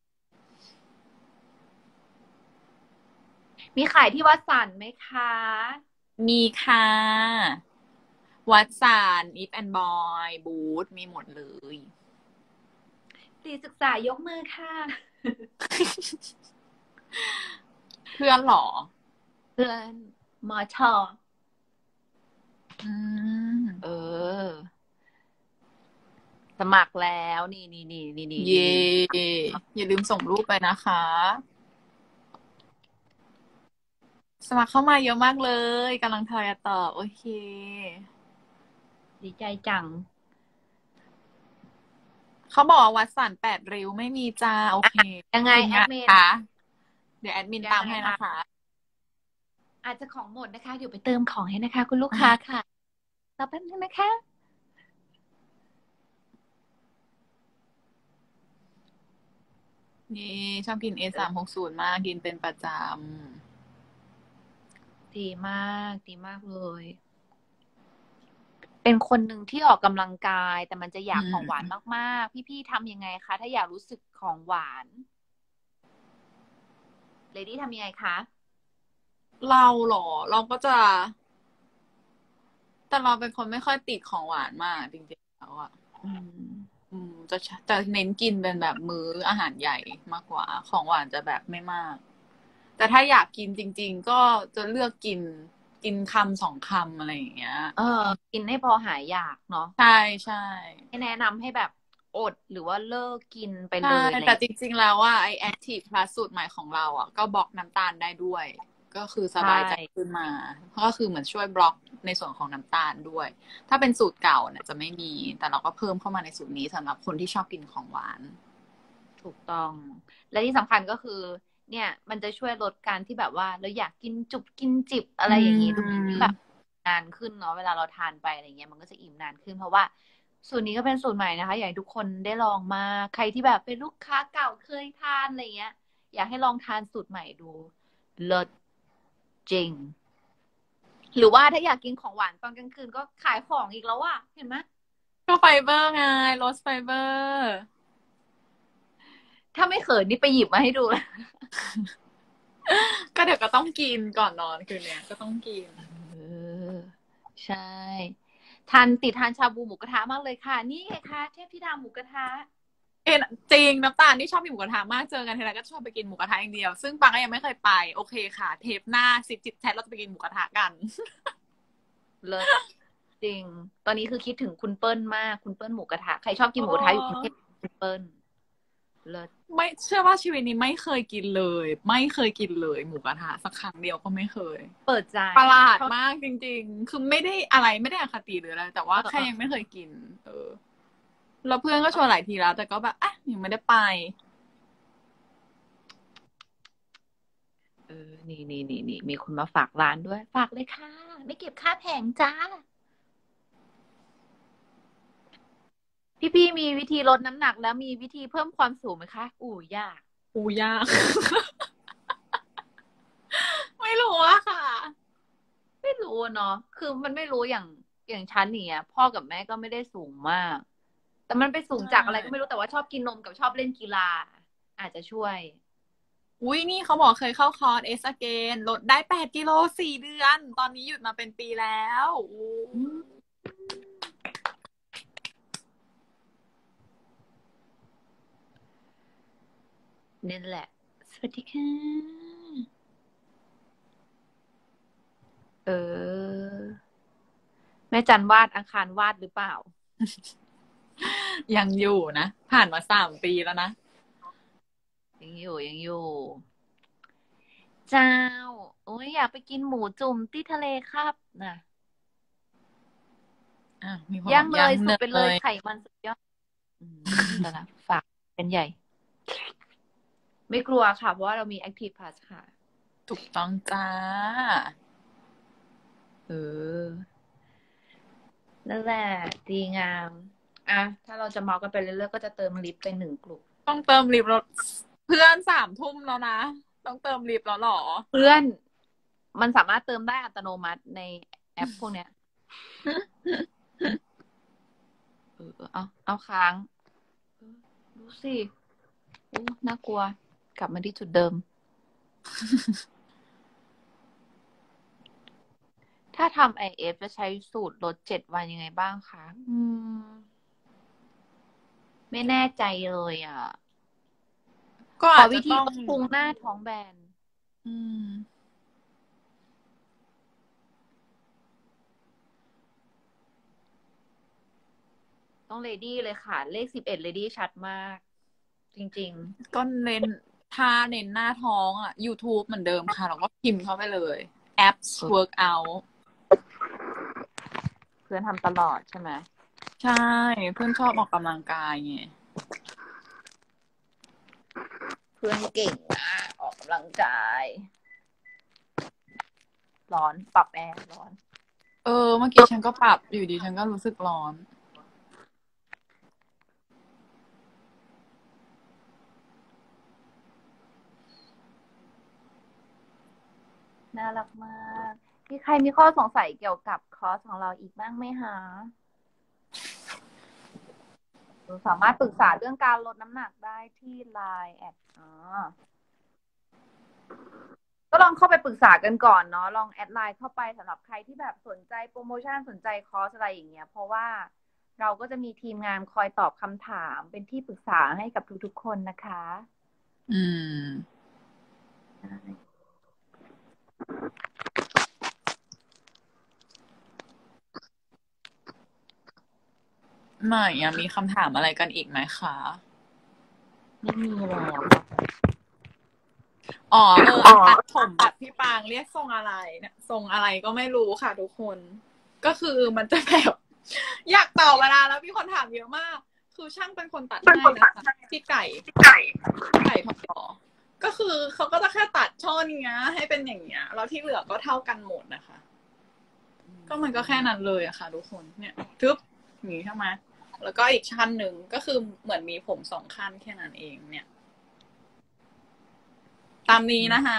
มีขายที่วัดสันไหมคะมีค่ะวัดสานอีฟแอนด์บอยบูธมีหมดเลยสีศึกษายกมือค่ะเพื่อนเหรอเพื่อนมอชออืมเออ สมัครแล้วนี่นี่นี่นี่นี่เย่นี่อย่าลืมส่งรูปไปนะคะสมัครเข้ามาเยอะมากเลยกำลังทยอยตอบโอเคดีใจจังเขาบอกว่าวัดสันแปดริ้วไม่มีจ้าโอเคยังไงทีมงานแอดมินคะเดี๋ยวแอดมินยังตามไงให้คะนะคะอาจจะของหมดนะคะ เดี๋ยวไปเติมของให้นะคะ คุณลูกค้าค่ะรอแป๊บนึงนะคะนี่ชอบกิน เอ สามหกศูนย์มากกินเป็นประจดีมาก ดีมากเลย เป็นคนหนึ่งที่ออกกำลังกาย แต่มันจะอยากของหวานมากๆ พี่ๆทำยังไงคะ ถ้าอยากรู้สึกของหวานเลดี้ทำยังไงคะำเราเหรอเราก็จะ แต่เราเป็นคนไม่ค่อยติดของหวานมากจริงๆแล้วอ่ะอืมอืมจะจะเน้นกินเป็นแบบมื้ออาหารใหญ่มากกว่าของหวานจะแบบไม่มาก แต่ถ้าอยากกินจริงๆก็จะเลือกกินกินคำสองคำอะไรอย่างเงี้ยเออ กินให้พอหายอยากเนาะใช่ใช่ไม่แนะนำให้แบบอดหรือว่าเลิกกินไปใช่เลยอะไรแต่จริงๆแล้วว่าไอ Active Plus สูตรใหม่ของเราอ่ะก็บล็อกน้ำตาลได้ด้วยก็คือสใช่บายใจขึ้นมาก็คือเหมือนช่วยบล็อกในส่วนของน้ำตาลด้วย ถ้าเป็นสูตรเก่าเนี่ยจะไม่มีแต่เราก็เพิ่มเข้ามาในสูตรนี้สำหรับคนที่ชอบกินของหวานถูกต้อง และที่สำคัญก็คือ เนี่ย มันจะช่วยลดการที่แบบว่าเราอยากกินจุบกินจิบอะไรอือย่างนี้ดูมแบบนานขึ้นเนาะเวลาเราทานไปอะไรเงี้ยมันก็จะอิ่มนานขึ้นเพราะว่าสูตรนี้ก็เป็นสูตรใหม่นะคะอยากให้ทุกคนได้ลองมาใครที่แบบเป็นลูกค้าเก่าเคยทานอะไรเงี้ยอยากให้ลองทานสูตรใหม่ดูเลิศจริง หรือว่าถ้าอยากกินของหวานตอนกลางคืนก็ขายของอีกแล้วว่ะเห็นไหมก็ไฟเบอร์ไงลดไฟเบอร์ถ้าไม่เขินนี่ไปหยิบมาให้ดูก็เดี๋ยวก็ต้องกินก่อนนอนคืนเนี้ยก็ต้องกินเออใช่ทานติดทานชาบูหมูกระทะมากเลยค่ะ นี่ไงคะเทพธิดาหมูกระทะเอ็นจริงน้ำตาลที่ชอบกินหมูกระทะมากเจอกันทีไรก็ชอบไปกินหมูกระทะอย่างเดียวซึ่งปังก็ยังไม่เคยไปโอเคค่ะเทปหน้าสิบจิตแชทเราจะไปกินหมูกระทะกันเลิศจริง ตอนนี้คือคิดถึงคุณเปิ้ลมากคุณเปิ้ลหมูกระทะใครชอบกินหมูกระทะอยู่กรุงเทพคุณเปิ้ลเลิศไม่เชื่อว่าชีวิตนี้ไม่เคยกินเลย ไม่เคยกินเลยหมูกระทะสักครั้งเดียวก็ไม่เคยเปิดใจประหลาดมากจริงๆคือไม่ได้อะไรไม่ได้อคติหรืออะไรแต่ว่าแค่ยังไม่เคยกิน เออแล้วเพื่อนก็ชวนหลายทีแล้วแต่ก็แบบอ่ะยังไม่ได้ไปเออนี่นี่นี่นี่มีคนมาฝากร้านด้วย ฝากเลยค่ะ ไม่เก็บค่าแผงจ้า พี่พี่มีวิธีลดน้ำหนักแล้วมีวิธีเพิ่มความสูงไหมคะอู้ยากปูยาก ไม่รู้อะค่ะไม่รู้เนาะคือมันไม่รู้อย่างอย่างฉันเนี่ยพ่อกับแม่ก็ไม่ได้สูงมาก แต่มันไปสูงจากอะไรก็ไม่รู้แต่ว่าชอบกินนมกับชอบเล่นกีฬาอาจจะช่วยอุ้ยนี่เขาบอกเคยเข้าคอร์สเอสเกนลดได้แปดกิโลสี่เดือน ตอนนี้หยุดมาเป็นปีแล้วนี่แหละสวัสดีค่ะเออแม่จันวาดอังคารวาดหรือเปล่ายังอยู่นะ ผ่านมาสามปีแล้วนะยังอยู่ยังอยู่ เจ้าโอ้ยอยากไปกินหมูจุ่มที่ทะเลครับนะอ่ะมีคนบย่าอกงเลยังยสุดไปเลยเนยไขมันสุดยอดอืมแต่ละฝากเป็นใหญ่ ไม่กลัวค่ะ เพราะว่าเรามี Active Plus ค่ะถูกต้องจ้าเออ นั่นแหละ ดีงาม อ่ะ ถ้าเราจะเมากันไปเรื่อยๆก็จะเติมลิฟต์ไปหนึ่งกลุ่มต้องเติมลิฟต์รถเพื่อนสามทุ่มแล้วนะ ต้องเติมลิฟต์แล้วหรอเพื่อน มันสามารถเติมได้อัตโนมัติในแอปพวกเนี้ยเออเอาเอาค้างดูสิโอ้น่ากลัวกลับมาที่จุดเดิม ถ้าทำ ไอ เอฟ จะใช้สูตรลดเจ็ดวันยังไงบ้างคะอืม ไม่แน่ใจเลยอ่ะก็ขอาอจวิจะธีต้องลดพุงหน้าท้องแบนอืมต้องเลดี้เลยค่ะ เลขสิบเอ็ดเลดี้ชัดมาก จริงก็เน้นถ้าเน้นหน้าท้องอ่ะ YouTube เหมือนเดิมค่ะ แล้วก็พิมพ์เข้าไปเลย apps workout ๆ เพื่อนทำตลอดใช่ไหมใช่ เพื่อนชอบออกกำลังกายไงเพื่อนเก่งมากออกกำลังกาย ร้อนปรับแอร์ร้อนเออ เมื่อกี้ฉันก็ปรับอยู่ดีฉันก็รู้สึกร้อนน่ารักมาก มีใครมีข้อสงสัยเกี่ยวกับคอร์สของเราอีกบ้างไหมคะสามารถปรึกษาเรื่องการลดน้ำหนักได้ที่ ไลน์ แอดอ๋อก็ลองเข้าไปปรึกษากันก่อนเนาะลองแอดไลน์เข้าไปสำหรับใครที่แบบสนใจโปรโมชั่นสนใจคอร์สอะไรอย่างเงี้ยเพราะว่าเราก็จะมีทีมงานคอยตอบคำถามเป็นที่ปรึกษาให้กับทุกๆคนนะคะอืม ไหนอะมีคำถามอะไรกันอีกไหมคะไม่มีแล้วอ๋อเอออันตัดผมแบบพี่ปางเรียกทรงอะไรเนี่ยทรงอะไรก็ไม่รู้ค่ะทุกคน ก็คือมันจะแบบ อยากตอบเวลาแล้วมีคนถามเยอะมาก คือช่างเป็นคนตัดให้นะคะพี่ไก่ไก่ไก่ทอก็คือเขาก็จะแค่ตัดช่อนี้ให้เป็นอย่างเงี้ยแล้วที่เหลือก็เท่ากันหมดนะคะ ก็มันก็แค่นั้นเลยอะค่ะทุกคนเนี่ยทึบอย่างนี้ใช่ไหมแล้วก็อีกชั้นหนึ่งก็คือเหมือนมีผมสองขั้นแค่นั้นเองเนี่ย ตามนี้นะคะ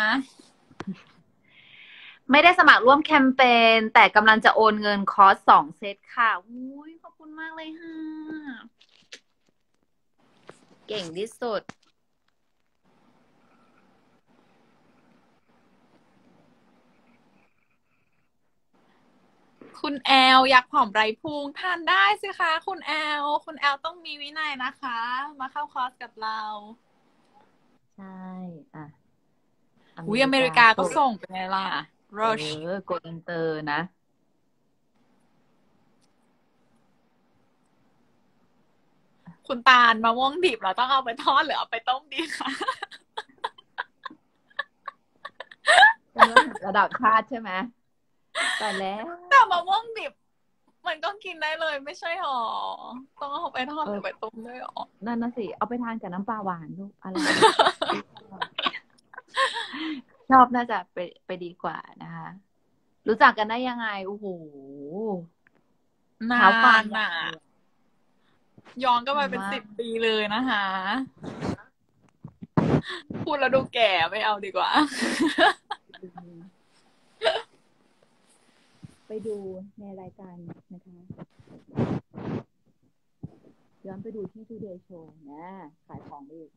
ไม่ได้สมัครร่วมแคมเปญแต่กำลังจะโอนเงินคอร์สสองเซตค่ะอุ้ยขอบคุณมากเลยค่ะ เก่งที่สุดคุณแอลอยากผอมไรพุงทานได้สิคะคุณแอลคุณแอลต้องมีวินัยนะคะ มาเข้าคอร์สกับเราใช่อ่ะอุ้ยอเมริกาก็ส่งเป็นไงล่ะเออกดอินเตอร์นะคุณตาลมะม่วงดิบเราต้องเอาไปทอดหรือเอาไปต้มดีคะระดับชาติใช่ไหมแต่แล้วแต่มะม่วงดิบ มันก็กินได้เลยไม่ใช่หรอ ต้องเอาไปทอดหรือไปต้มด้วยหรอนั่นน่ะสิ เอาไปทานกับน้ำปลาหวานลูกอะไร ชอบน่าจะไปไปดีกว่านะคะ รู้จักกันได้ยังไงโอ้โหนานอ่ะ ย้อนก็ไปเป็นสิบปีเลยนะคะ พูดแล้วดูแก่ไม่เอาดีกว่าไปดูในรายการนะคะ ย้อนไปดูที่ Today Show นะขายของอีก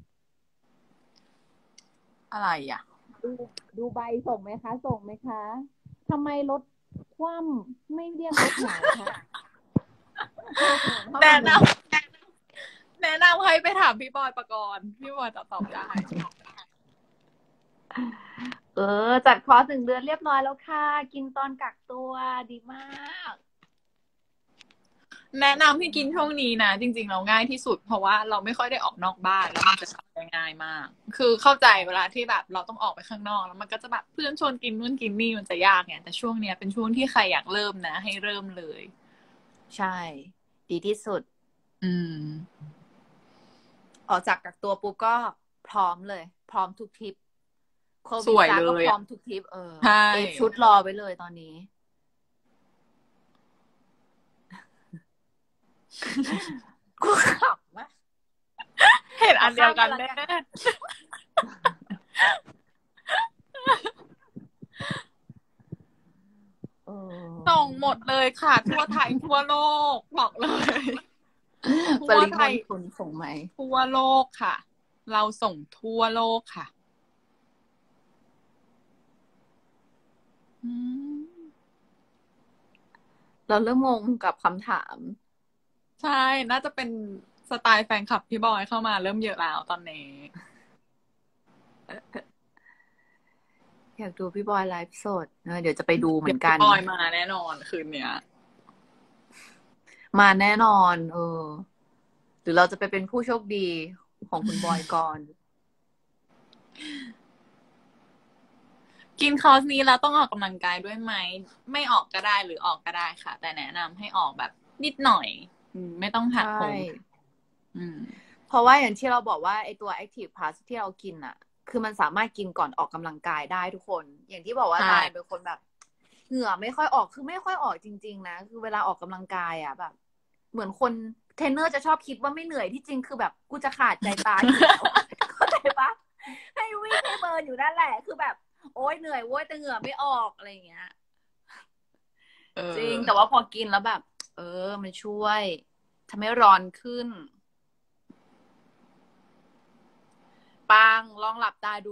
อะไรอ่ะดูดูใบส่งไหมคะ ส่งไหมคะทำไมรถคว่ำไม่เรียกรถหาคะแนะนำแนะนำให้ไปถามพี่บอยปกรณ์พี่บอยจะตอบได้เออ จัดคอร์สหนึ่งเดือนเรียบร้อยแล้วค่ะ กินตอนกักตัวดีมากแนะนำให้กินช่วงนี้นะจริงๆเราง่ายที่สุดเพราะว่าเราไม่ค่อยได้ออกนอกบ้านแล้วมันจะทำได้ง่ายมาก คือเข้าใจเวลาที่แบบเราต้องออกไปข้างนอกแล้วมันก็จะแบบเพื่อนชวนกินนู่นกินนี่มันจะยากไงแต่ช่วงเนี้ยเป็นช่วงที่ใครอยากเริ่มนะให้เริ่มเลยใช่ ดีที่สุดอืมออกจากกักตัวปุ๊บก็พร้อมเลย พร้อมทุกทริปโควิสดวยจ้าเลก็ยพร้ออะมทุกทริปเออใช่เอฟชุดรอไว้เลยตอนนี้ กูขับมะเห็นอันเดียวกันแน่โออส่งหมดเลยค่ะทั่วไทยทั่วโลกบอกเลยปทั่วริมไทณยฑลส่งไหมทั่วโลกค่ะ เราส่งทั่วโลกค่ะอืมเราเริ่มงงกับคำถามใช่ น่าจะเป็นสไตล์แฟนคลับพี่บอยเข้ามาเริ่มเยอะแล้วตอนนี้อยากดูพี่บอยไลฟ์สดเออเดี๋ยวจะไปดูเหมืเดี๋อยวนกัพี่นบอยมาแน่นอนคืนเนี้ยมาแน่นอน เออ หรือเราจะไปเป็นผู้โชคดีของคุณบอยก่อนกินคอร์สนี้แล้วต้องออกกำลังกายด้วยไหม ไม่ออกก็ได้หรือออกก็ได้ค่ะ แต่แนะนำให้ออกแบบนิดหน่อย อืมไม่ต้องหักใช่โหมอืมเพราะว่าอย่างที่เราบอกว่าไอตัว Active Plus ที่เรากินอะคือมันสามารถกินก่อนออกกำลังกายได้ทุกคน อย่างที่บอกว่าใช่ตายเป็นคนแบบ เหงื่อไม่ค่อยออกคือไม่ค่อยออกจริงๆนะคือเวลาออกกำลังกายอะแบบ เหมือนคนเทรนเนอร์จะชอบคิดว่าไม่เหนื่อยที่จริงคือแบบกูจะขาดใจตายอยู่แล้วอะ เข้าใจปะให้วิ่งให้เบิร์นอยู่นั่นแหละคือแบบ โอ๊ยเหนื่อยโว้ยแต่เหงื่อไม่ออกอะไรอย่างเงี้ยเออจริงแต่ว่าพอกินแล้วแบบ เออ มันช่วยทำให้ร้อนขึ้น ปังลองหลับตาดู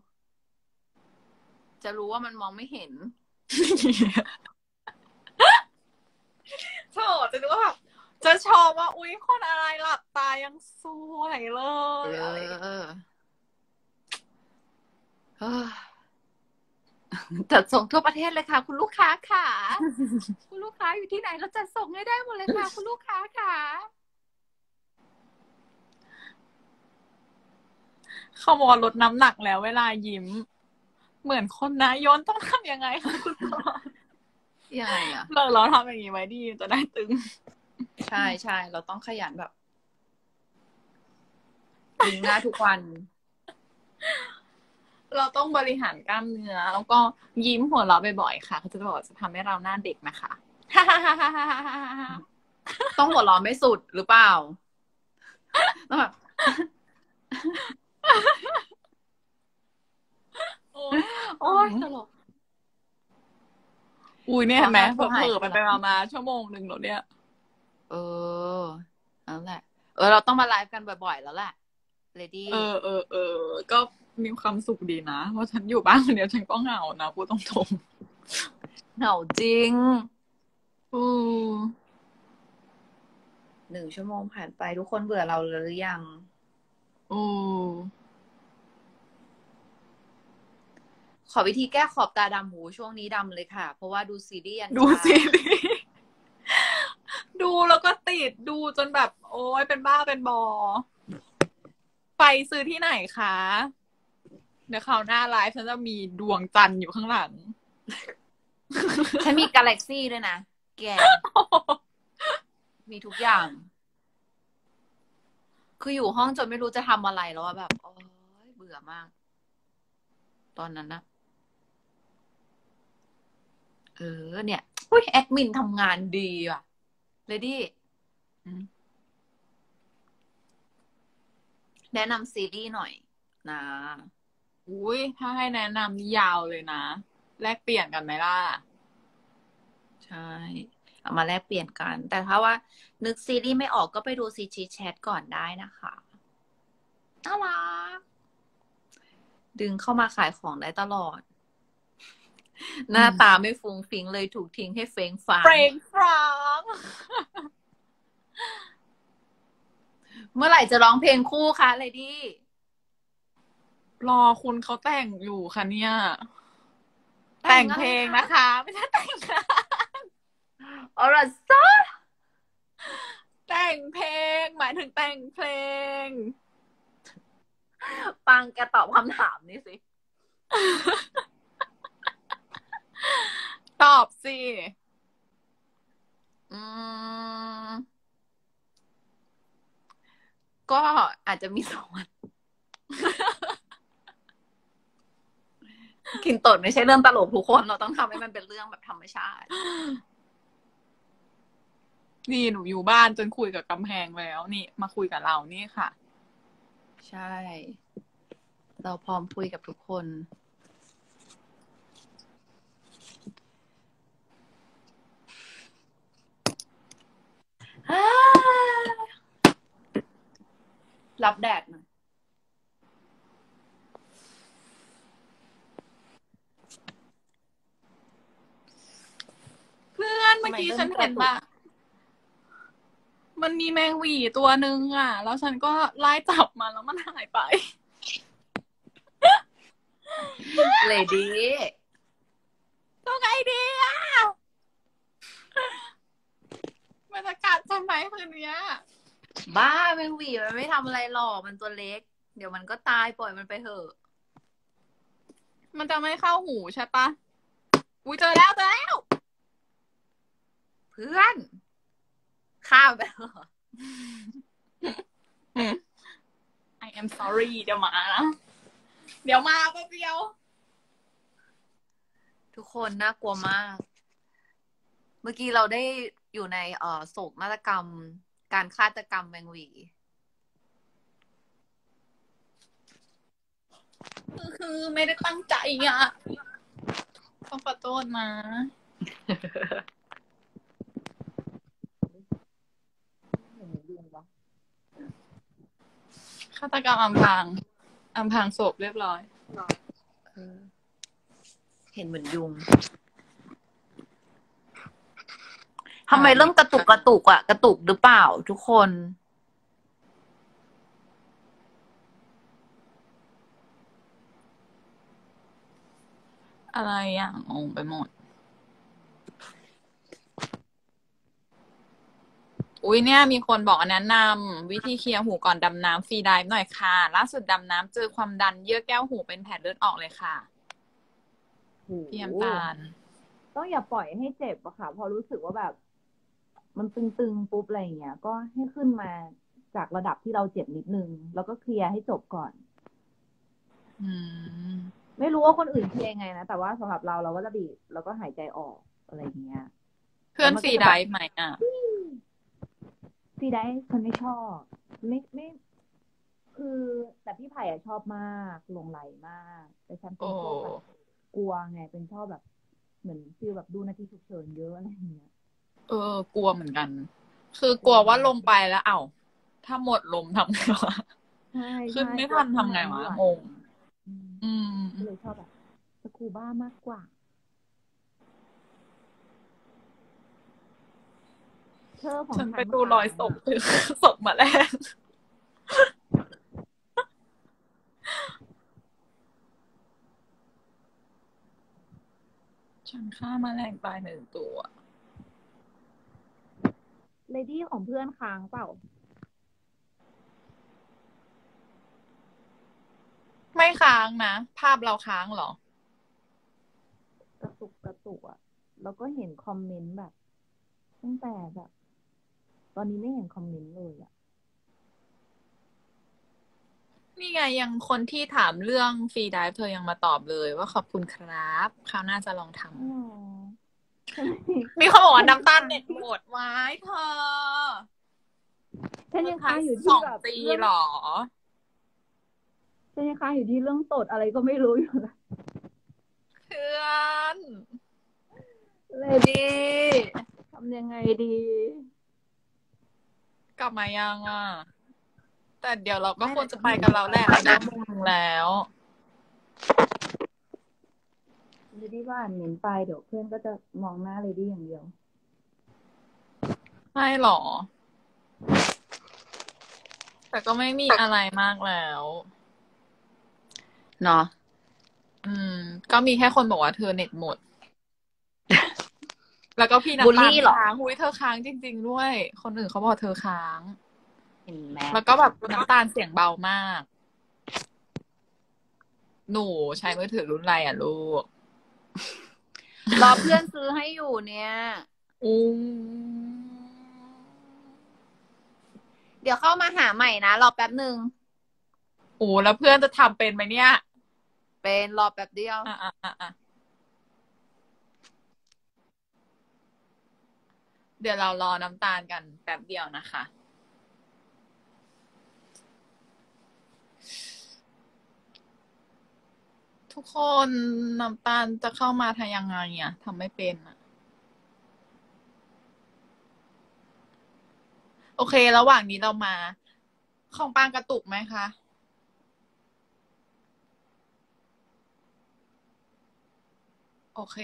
จะรู้ว่ามันมองไม่เห็นโถจะดูว่าแบบจะชมว่าอุ๊ยคนอะไรหลับตายังสวยเลเอยอะไรอย่างเงี้ยอเฮ้ยจัดส่งทั่วประเทศเลยค่ะ คุณลูกค้าค่ะ คุณลูกค้าอยู่ที่ไหนเราจัดส่งให้ได้หมดเลยค่ะ คุณลูกค้าค่ะเขาบอกว่าลดน้ำหนักแล้วเวลายิ้ม เหมือนคนนะย้อนต้องทำยังไงคะคุณบอยยังไงอะเราเราทำอย่างนี้ไว้ดีจะได้ตึงใช่ใช่เราต้องขยันแบบดึงหน้าทุกวันเราต้องบริหารกล้ามเนื้อ แล้วก็ยิ้มหัวเราะบ่อยๆค่ะเขาจะบอกว่าจะทำให้เราหน้าเด็กนะคะต้องหัวเราะไม่สุดหรือเปล่าต้องแบบโอ้ยโอ๊ยตลกอุ้ยเนี่ยเห็นไหมขอเผให้ลอๆหายไปๆมาๆชั่วโมงหนึ่งแล้วเนี่ยเออนั่นแหละ เออ เราต้องมาไลฟ์กันบ่อยๆ แล้วแหละเลดี้เออเออเออก็มีความสุขดีนะเพราะฉันอยู่บ้านคนเดียวฉันก็เหงานะพูดตรงเหงาจริงๆอือหนึ่งชั่วโมงผ่านไปทุกคนเบื่อเราหรือยังอือขอวิธีแก้ขอบตาดำหูช่วงนี้ดำเลยค่ะ เพราะว่าดูซีรีส์ยันดูเช้าซีรีส์ดูแล้วก็ติดดูจนแบบ โอ้ยเป็นบ้าเป็นบอ ไปซื้อที่ไหนคะ เดี๋ยวคราวหน้าไลฟ์ฉันจะมีดวงจันทร์อยู่ข้างหลังฉันมีกาแล็กซี่ด้วยนะ แก มีทุกอย่าง คืออยู่ห้องจนไม่รู้จะทำอะไรแล้วอะแบบ โอ้ยเบื่อมาก ตอนนั้นนะเออ เนี่ยอุ้ยแอดมินทำงานดีว่ะเลดี้แนะนำซีรีส์หน่อย นะอุ้ยถ้าให้แนะนำนี่ยาวเลยนะ แลกเปลี่ยนกันไหมล่ะใช่ เอามาแลกเปลี่ยนกัน แต่ถ้าว่านึกซีรีส์ไม่ออกก็ไปดูซีจีแชทก่อนได้นะคะน่ารักดึงเข้ามาขายของได้ตลอด หน้าตาไม่ฟุ้งฟิ้งเลยถูกทิ้งให้เฟ้งฟ้างเปรงฟรางเมื่อไหร่จะร้องเพลงคู่คะเลดี้รอคุณเขาแต่งอยู่ค่ะเนี่ย แต่งเพลงนะคะ ไม่ใช่แต่งงานออร์ซาแต่งเพลง หมายถึงแต่งเพลงปังแกตอบคำถามนี่สิตอบสิอืม ก็อาจจะมีสองวัน กินตดไม่ใช่เรื่องตลกทุกคน เราต้องทำให้มันเป็นเรื่องแบบธรรมชาตินี่หนูอยู่บ้านจนคุยกับกำแพงแล้ว นี่มาคุยกับเรานี่ค่ะใช่ เราพร้อมคุยกับทุกคนรับแดดหน่อยเพื่อนเมื่อกี้ฉันเห็นแบบมันมีแมงหวี่ตัวหนึ่งอ่ะ แล้วฉันก็ไล่จับมันแล้วมันหายไปเลดี้ตัวไงดีอ่ะมันจะกัดฉันไหมคืนนี้บ้าแมงหวี่มันไม่ทำอะไรหรอกมันตัวเล็ก เดี๋ยวมันก็ตายปล่อยมันไปเถอะมันจะไม่เข้าหูใช่ปะอุ้ยเจอแล้วเจอแล้วเพื่อนข้ามไปเถอะ I am sorry เดี๋ยวมานะเดี๋ยวมาแป๊บเดียวทุกคนน่ากลัวมาก เมื่อกี้เราได้อยู่ในเอ่อโศกนาฏกรรม การฆาตกรรมแมงหวีคือไม่ได้ตั้งใจอ่ะต้องขอโทษนะฆาตกรรมอำพรางอำพรางศพเรียบร้อยเห็นเหมือนยุงทำไมเริ่มกระตุกกระตุกอ่ะ กระตุกหรือเปล่าทุกคนอะไรอย่างงงไปหมด อุ้ยเนี่ยมีคนบอกแนะนำวิธีเคลียร์หูก่อนดำน้ำฟรีไดฟ์หน่อยค่ะ ล่าสุดดำน้ำเจอความดันเยื่อแก้วหูเป็นแผลเลือดออกเลยค่ะพี่น้ำตาลต้องอย่าปล่อยให้เจ็บอะค่ะพอรู้สึกว่าแบบ มันตึงๆปุ๊บอะไรอย่างเงี้ย ก็ให้ขึ้นมาจากระดับที่เราเจ็บนิดนึง แล้วก็เคลียร์ให้จบก่อนอืมไม่รู้ว่าคนอื่นเคลียร์ยังไงนะ แต่ว่าสำหรับเราเราก็จะบีบแล้วก็หายใจออกอะไรอย่างเงี้ยเพื่อนฟรีไดฟ์ไหมอ่ะฟรีได้ฉันไม่ชอบ ไม่ไม่ คือแต่พี่ไผ่อะชอบมากหลงไหลมาก แต่ฉันเป็นพวกแบบกลัวไงเป็นชอบแบบ เหมือนฟีลแบบดูนาทีฉุกเฉินเยอะอะไรอย่างเงี้ยเออกลัวเหมือนกัน คือกลัวว่าลงไปแล้วเอ้าถ้าหมดลมทำไงวะใช่ขึ้นไม่ทันทำไงวะงงอืมก็เลยชอบแบบสกูบ้ามากกว่าเธอของฉันไปดูรอยศพศพมาแล้ว ฉันฆ่าแมลงตายหนึ่งตัวเลดี้ของเพื่อนค้างเปล่าไม่ค้างนะ ภาพเราค้างเหรอกระตุกกระตุกอะแล้วก็เห็นคอมเมนต์แบบ ตั้งแต่แบบ ตอนนี้ไม่เห็นคอมเมนต์เลยอะนี่ไงยังคนที่ถามเรื่องฟรีไดฟ์เธอยังมาตอบเลยว่าขอบคุณครับคราวหน้าจะลองทำอ๋อมีคนบอกว่าน้ำตาลเน็ตหมดไว้เธอฉันยังค้างอยู่สที่องแบบปีเรื่องหรอฉันยังค้างอยู่ที่เรื่องตดอะไรก็ไม่รู้อยู่เลยเพื่อนเลดี้ทำยังไงดีกลับมายังอ่ะ แต่เดี๋ยวเราก็ควรจะไปกันแล้วแหละชั่วโมงนึงแล้วเลดี้ว่าอ่านเมนไปเดี๋ยวเพื่อนก็จะมองหน้าเลดี้อย่างเดียวไม่หรอ แต่ก็ไม่มีอะไรมากแล้วเนาะอืม ก็มีแค่คนบอกว่าเธอเน็ตหมด แล้วก็พี่น้ำบูลตาลลี่เหรอค้างอุ้ยเธอค้างจริง ๆ ด้วย คนอื่นเขาบอกเธอค้างเห็นไหมแล้วก็แบบน้ำตาลเสียงเบามาก หนูใช้มือถือรุ่นอะไรอ่ะลูกรอเพื่อนซื้อให้อยู่เนี่ยอืมเดี๋ยวเข้ามาหาใหม่นะ รอแป๊บหนึ่งโอ้แล้วเพื่อนจะทำเป็นไหมเนี่ยเป็นรอแป๊บเดียวอ่ะอ่ะอ่ะอ่ะเดี๋ยวเรารอน้ำตาลกันแป๊บเดียวนะคะ ทุกคนน้ำตาลจะเข้ามาทำยังไงอ่ะทำไม่เป็นอ่ะโอเค ระหว่างนี้เรามา ของปางกระตุกไหมคะ โอเค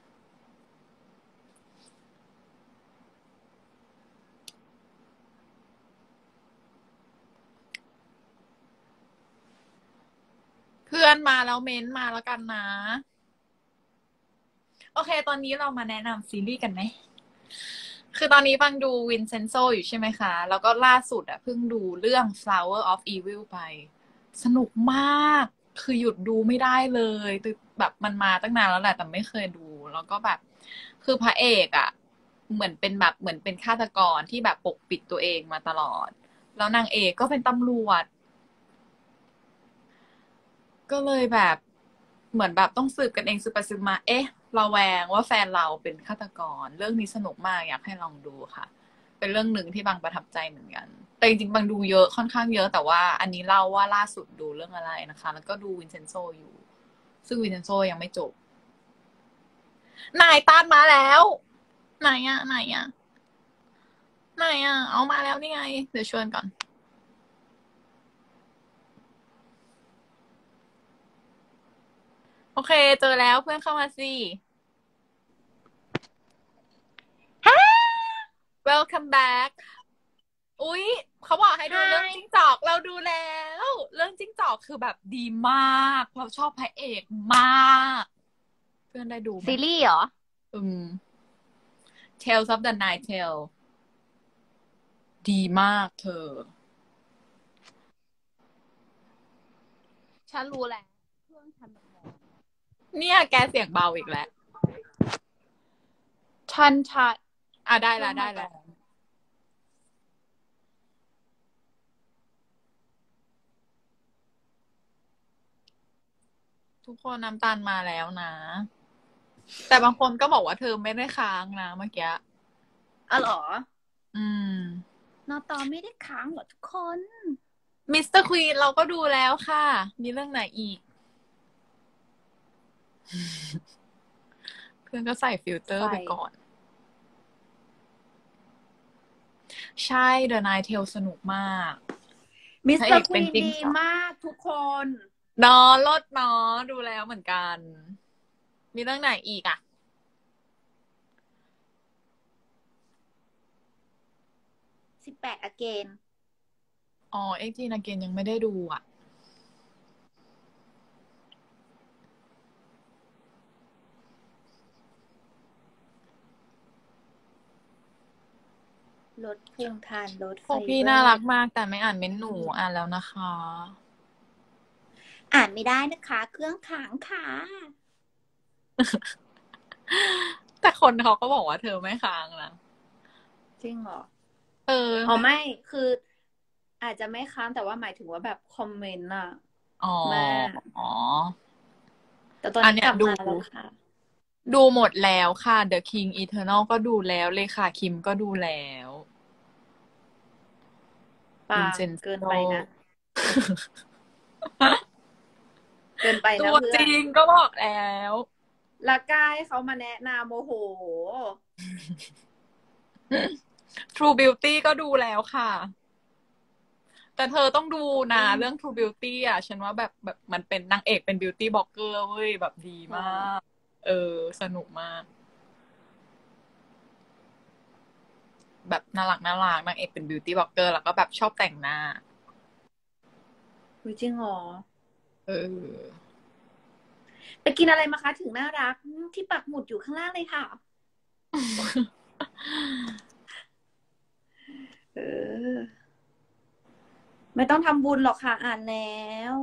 เพื่อนมาแล้วเม้นมาแล้วกันนะ โอเค ตอนนี้เรามาแนะนำซีรีส์กันไหม คือตอนนี้ฟังดูวินเซนโซอยู่ใช่ไหมคะ แล้วก็ล่าสุดอะเพิ่งดูเรื่อง Flower of Evil ไป สนุกมาก คือหยุดดูไม่ได้เลยแบบมันมาตั้งนานแล้วแหละแต่ไม่เคยดู แล้วก็แบบ คือพระเอกอะเหมือนเป็นแบบเหมือนเป็นฆาตกรที่แบบปกปิดตัวเองมาตลอด แล้วนางเอกก็เป็นตำรวจ ก็เลยแบบเหมือนแบบต้องสืบกันเองสืบไปสืบมา เอ๊ะระแวงว่าแฟนเราเป็นฆาตกร เรื่องนี้สนุกมากอยากให้ลองดูค่ะ เป็นเรื่องหนึ่งที่บางประทับใจเหมือนกัน แต่จริงๆบางดูเยอะค่อนข้างเยอะแต่ว่าอันนี้เล่าว่าล่าสุดดูเรื่องอะไรนะคะ แล้วก็ดูวินเซนโซอยู่ ซึ่งวินเซนโซยังไม่จบ นายตานมาแล้ว ไหนอะไหนอะไหนอะเอามาแล้วนี่ไง เดี๋ยวชวนก่อน โอเค เจอแล้วเพื่อนเข้ามาสิ Welcome back อุ๊ยเขาบอกให้ดูเรื่องจิ้งจอกเราดูแล้ว เรื่องจิ้งจอกคือแบบดีมาก เราชอบพระเอกมาก เพื่อนได้ดูไหมซีรีส์เหรออืม Tales of the Night Tale ดีมากเธอฉันรู้แล้วเครื่องฉันแบบมองเนี่ยแกเสียงเบาอีกแล้วฉันชัดอ่ะได้แล้วได้แล้ว ทุกคนน้ำตาลมาแล้วนะ แต่บางคนก็บอกว่าเธอไม่ได้ค้างนะเมื่อกี้อ๋อเหรออืมนอตอไม่ได้ค้างเหรอทุกคนมิสเตอร์ควีนเราก็ดูแล้วค่ะ มีเรื่องไหนอีก เพื่อนก็ใส่ฟิลเตอร์ใส่ไปก่อน ใช่ The Night Tale สนุกมากมิสพระเตเออร์กคเป็วีนนจิ้งดีจอกมากทุกคนนอลดเนอดูแล้วเหมือนกัน มีเรื่องไหนอีกอ่ะสิบแปด again อ๋อเอ็กจีนาเกนยังไม่ได้ดูอ่ะลดภูมิทานลดพไฟวกเบพี่อน่ารักร์มากแต่ไม่อ่านเม้นต์หนูอ่านแล้วนะคะอ่านไม่ได้นะคะ เครื่องค้างค่ะแต่คนเขาก็บอกว่าเธอไม่ค้างนะจริงเหรอเอออ๋อไม่ คือ อาจจะไม่ค้างแต่ว่าหมายถึงว่าแบบคอมเมนต์อะอ๋อมากอ๋อแต่ตอนอันนี้เนี้กยลับดูมาแล้วค่ะดูหมดแล้วค่ะ The King Eternal ก็ดูแล้วเลขาคิมก็ดูแล้วปาวินงเซนโซเกินไปนะ เกินไปตันะวเพื่จอนริงก็บอกแล้วแล้วกล้าให้เขามาแนะนำโอ้โห True Beauty ก็ดูแล้วค่ะ แต่เธอต้องดูนะอืมเรื่อง True Beauty อ่ะ ฉันว่าแบบแบบมันเป็นนางเอกเป็น Beauty Blogger เว้ย แบบดีมาก เออ สนุกมาก แบบน่ารักน่ารักนางเอกเป็น Beauty Blogger แล้วก็แบบชอบแต่งหน้าอุ๊ยจริงเหรอเออไปกินอะไรมาคะถึงน่ารัก ที่ปักหมุดอยู่ข้างล่างเลยค่ะ เออ ไม่ต้องทำบุญหรอกค่ะ อ่านแล้ว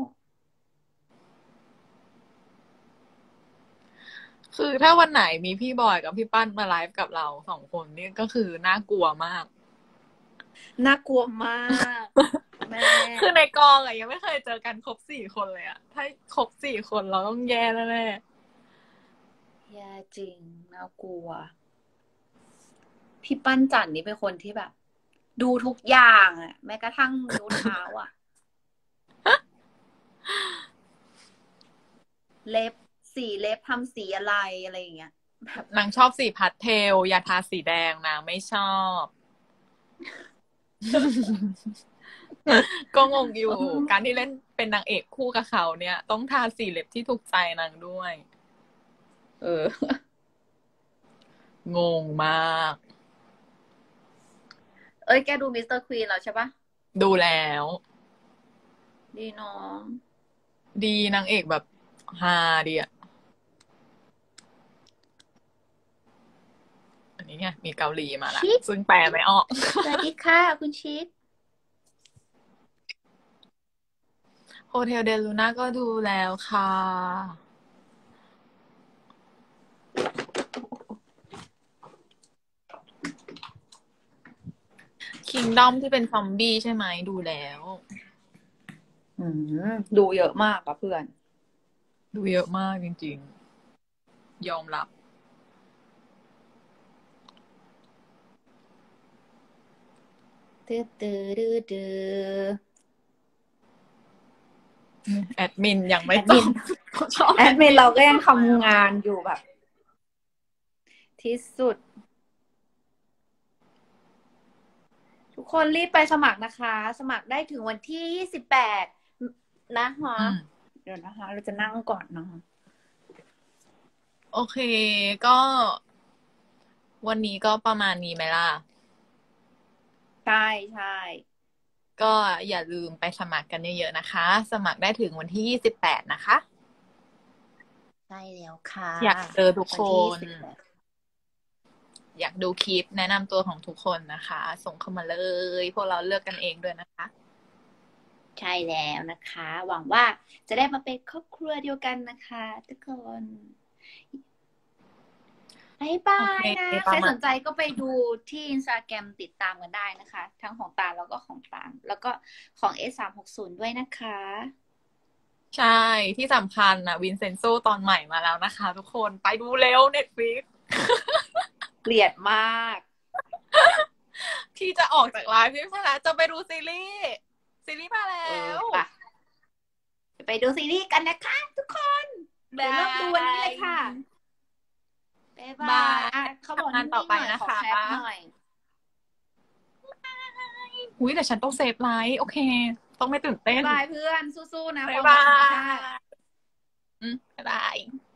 คือถ้าวันไหนมีพี่บอยกับพี่ปั้นมาไลฟ์กับเราสองคนนี่ก็คือน่ากลัวมากน่ากลัวมาก แม่คือในกองอะยังไม่เคยเจอกันครบสี่คนเลยอะถ้าครบสี่คนเราต้องแย่แน่แย่จริง น่ากลัว พี่ปั้นจันนี่เป็นคนที่แบบ ดูทุกอย่างอะแม้กระทั่งนิ้วเท้าอะ เล็บสีเล็บทำสีอะไรอะไรอย่างเงี้ยแบบๆนางชอบสีพาสเทลอย่าทาสีแดงนางไม่ชอบก็งงอยู่ การที่เล่นเป็นนางเอกคู่กับเขาเนี่ย ต้องทาสีเล็บที่ถูกใจนางด้วยเอองงมากเอ้ยแกดูมิสเตอร์ควีนแล้วใช่ปะดูแล้วดีเน้องดีนางเอกแบบฮาดีอ่ะ อันนี้ไงมีเกาหลีมาละซึ่งแปลไม่ออกสวัสดีค่ะคุณชิคโฮเทลเดลูน่าก็ดูแล้วค่ะ คิงดอมที่เป็นซอมบี้ใช่ไหมดูแล้วอืมดูเยอะมากอะเพื่อนดูเยอะมากจริงๆ ยอมรับตื้อตื้อตื้อตื้อแอดมินยังไม่แอดตมิอน บชอบแอดมินเราก็ยังทำงานอยู่แบบ ที่สุด ทุกคนรีบไปสมัครนะคะ สมัครได้ถึงวันที่ยี่สิบแปดนะคะอืมเดี๋ยวนะคะ เราจะนั่งก่อนนะคะโอเคก็ วันนี้ก็ประมาณนี้ไหมล่ะใช่ใช่ก็อย่าลืมไปสมัครกันเยอะๆนะคะ สมัครได้ถึงวันที่ยี่สิบแปดนะคะใช่แล้วค่ะอยากเจอทุกควันที่นยี่สิบแปดอยากดูคลิปแนะนำตัวของทุกคนนะคะ ส่งเข้ามาเลย พวกเราเลือกกันเองด้วยนะคะใช่แล้วนะคะ หวังว่าจะได้มาเป็นครอบครัวเดียวกันนะคะ ทุกคนบายบายนะโอเคใครประมาณสนใจก็ไปดูที่อินสตาแกรมติดตามกันได้นะคะ ทั้งของตาลแล้วก็ของตาม แล้วก็ของ เอส สามหกศูนย์ ด้วยนะคะใช่ที่สำคัญนะวินเซนโซตอนใหม่มาแล้วนะคะ ทุกคนไปดูเร็ว Netflix เกลียดมากที่จะออกจากไลฟ์พี่พนะจะไปดูซีรีส์ซีรีส์มาแล้เออวไปไปดูซีรีส์กันนะคะ ทุกคนเดี๋ยวเริ่มดูวันนี้เลยค่ะบ๊ายบาบาย ยอ่ะเขาบอกทำงานต่อไปนะคะขอแคปหน่อยอุ้ยแต่ฉันต้องเซฟไลฟ์โอเค ต้องไม่ตื่นเต้นบายเพื่อนสู้ๆนะบ๊ายความบาหวังของชาติยอืมบ๊ายบาย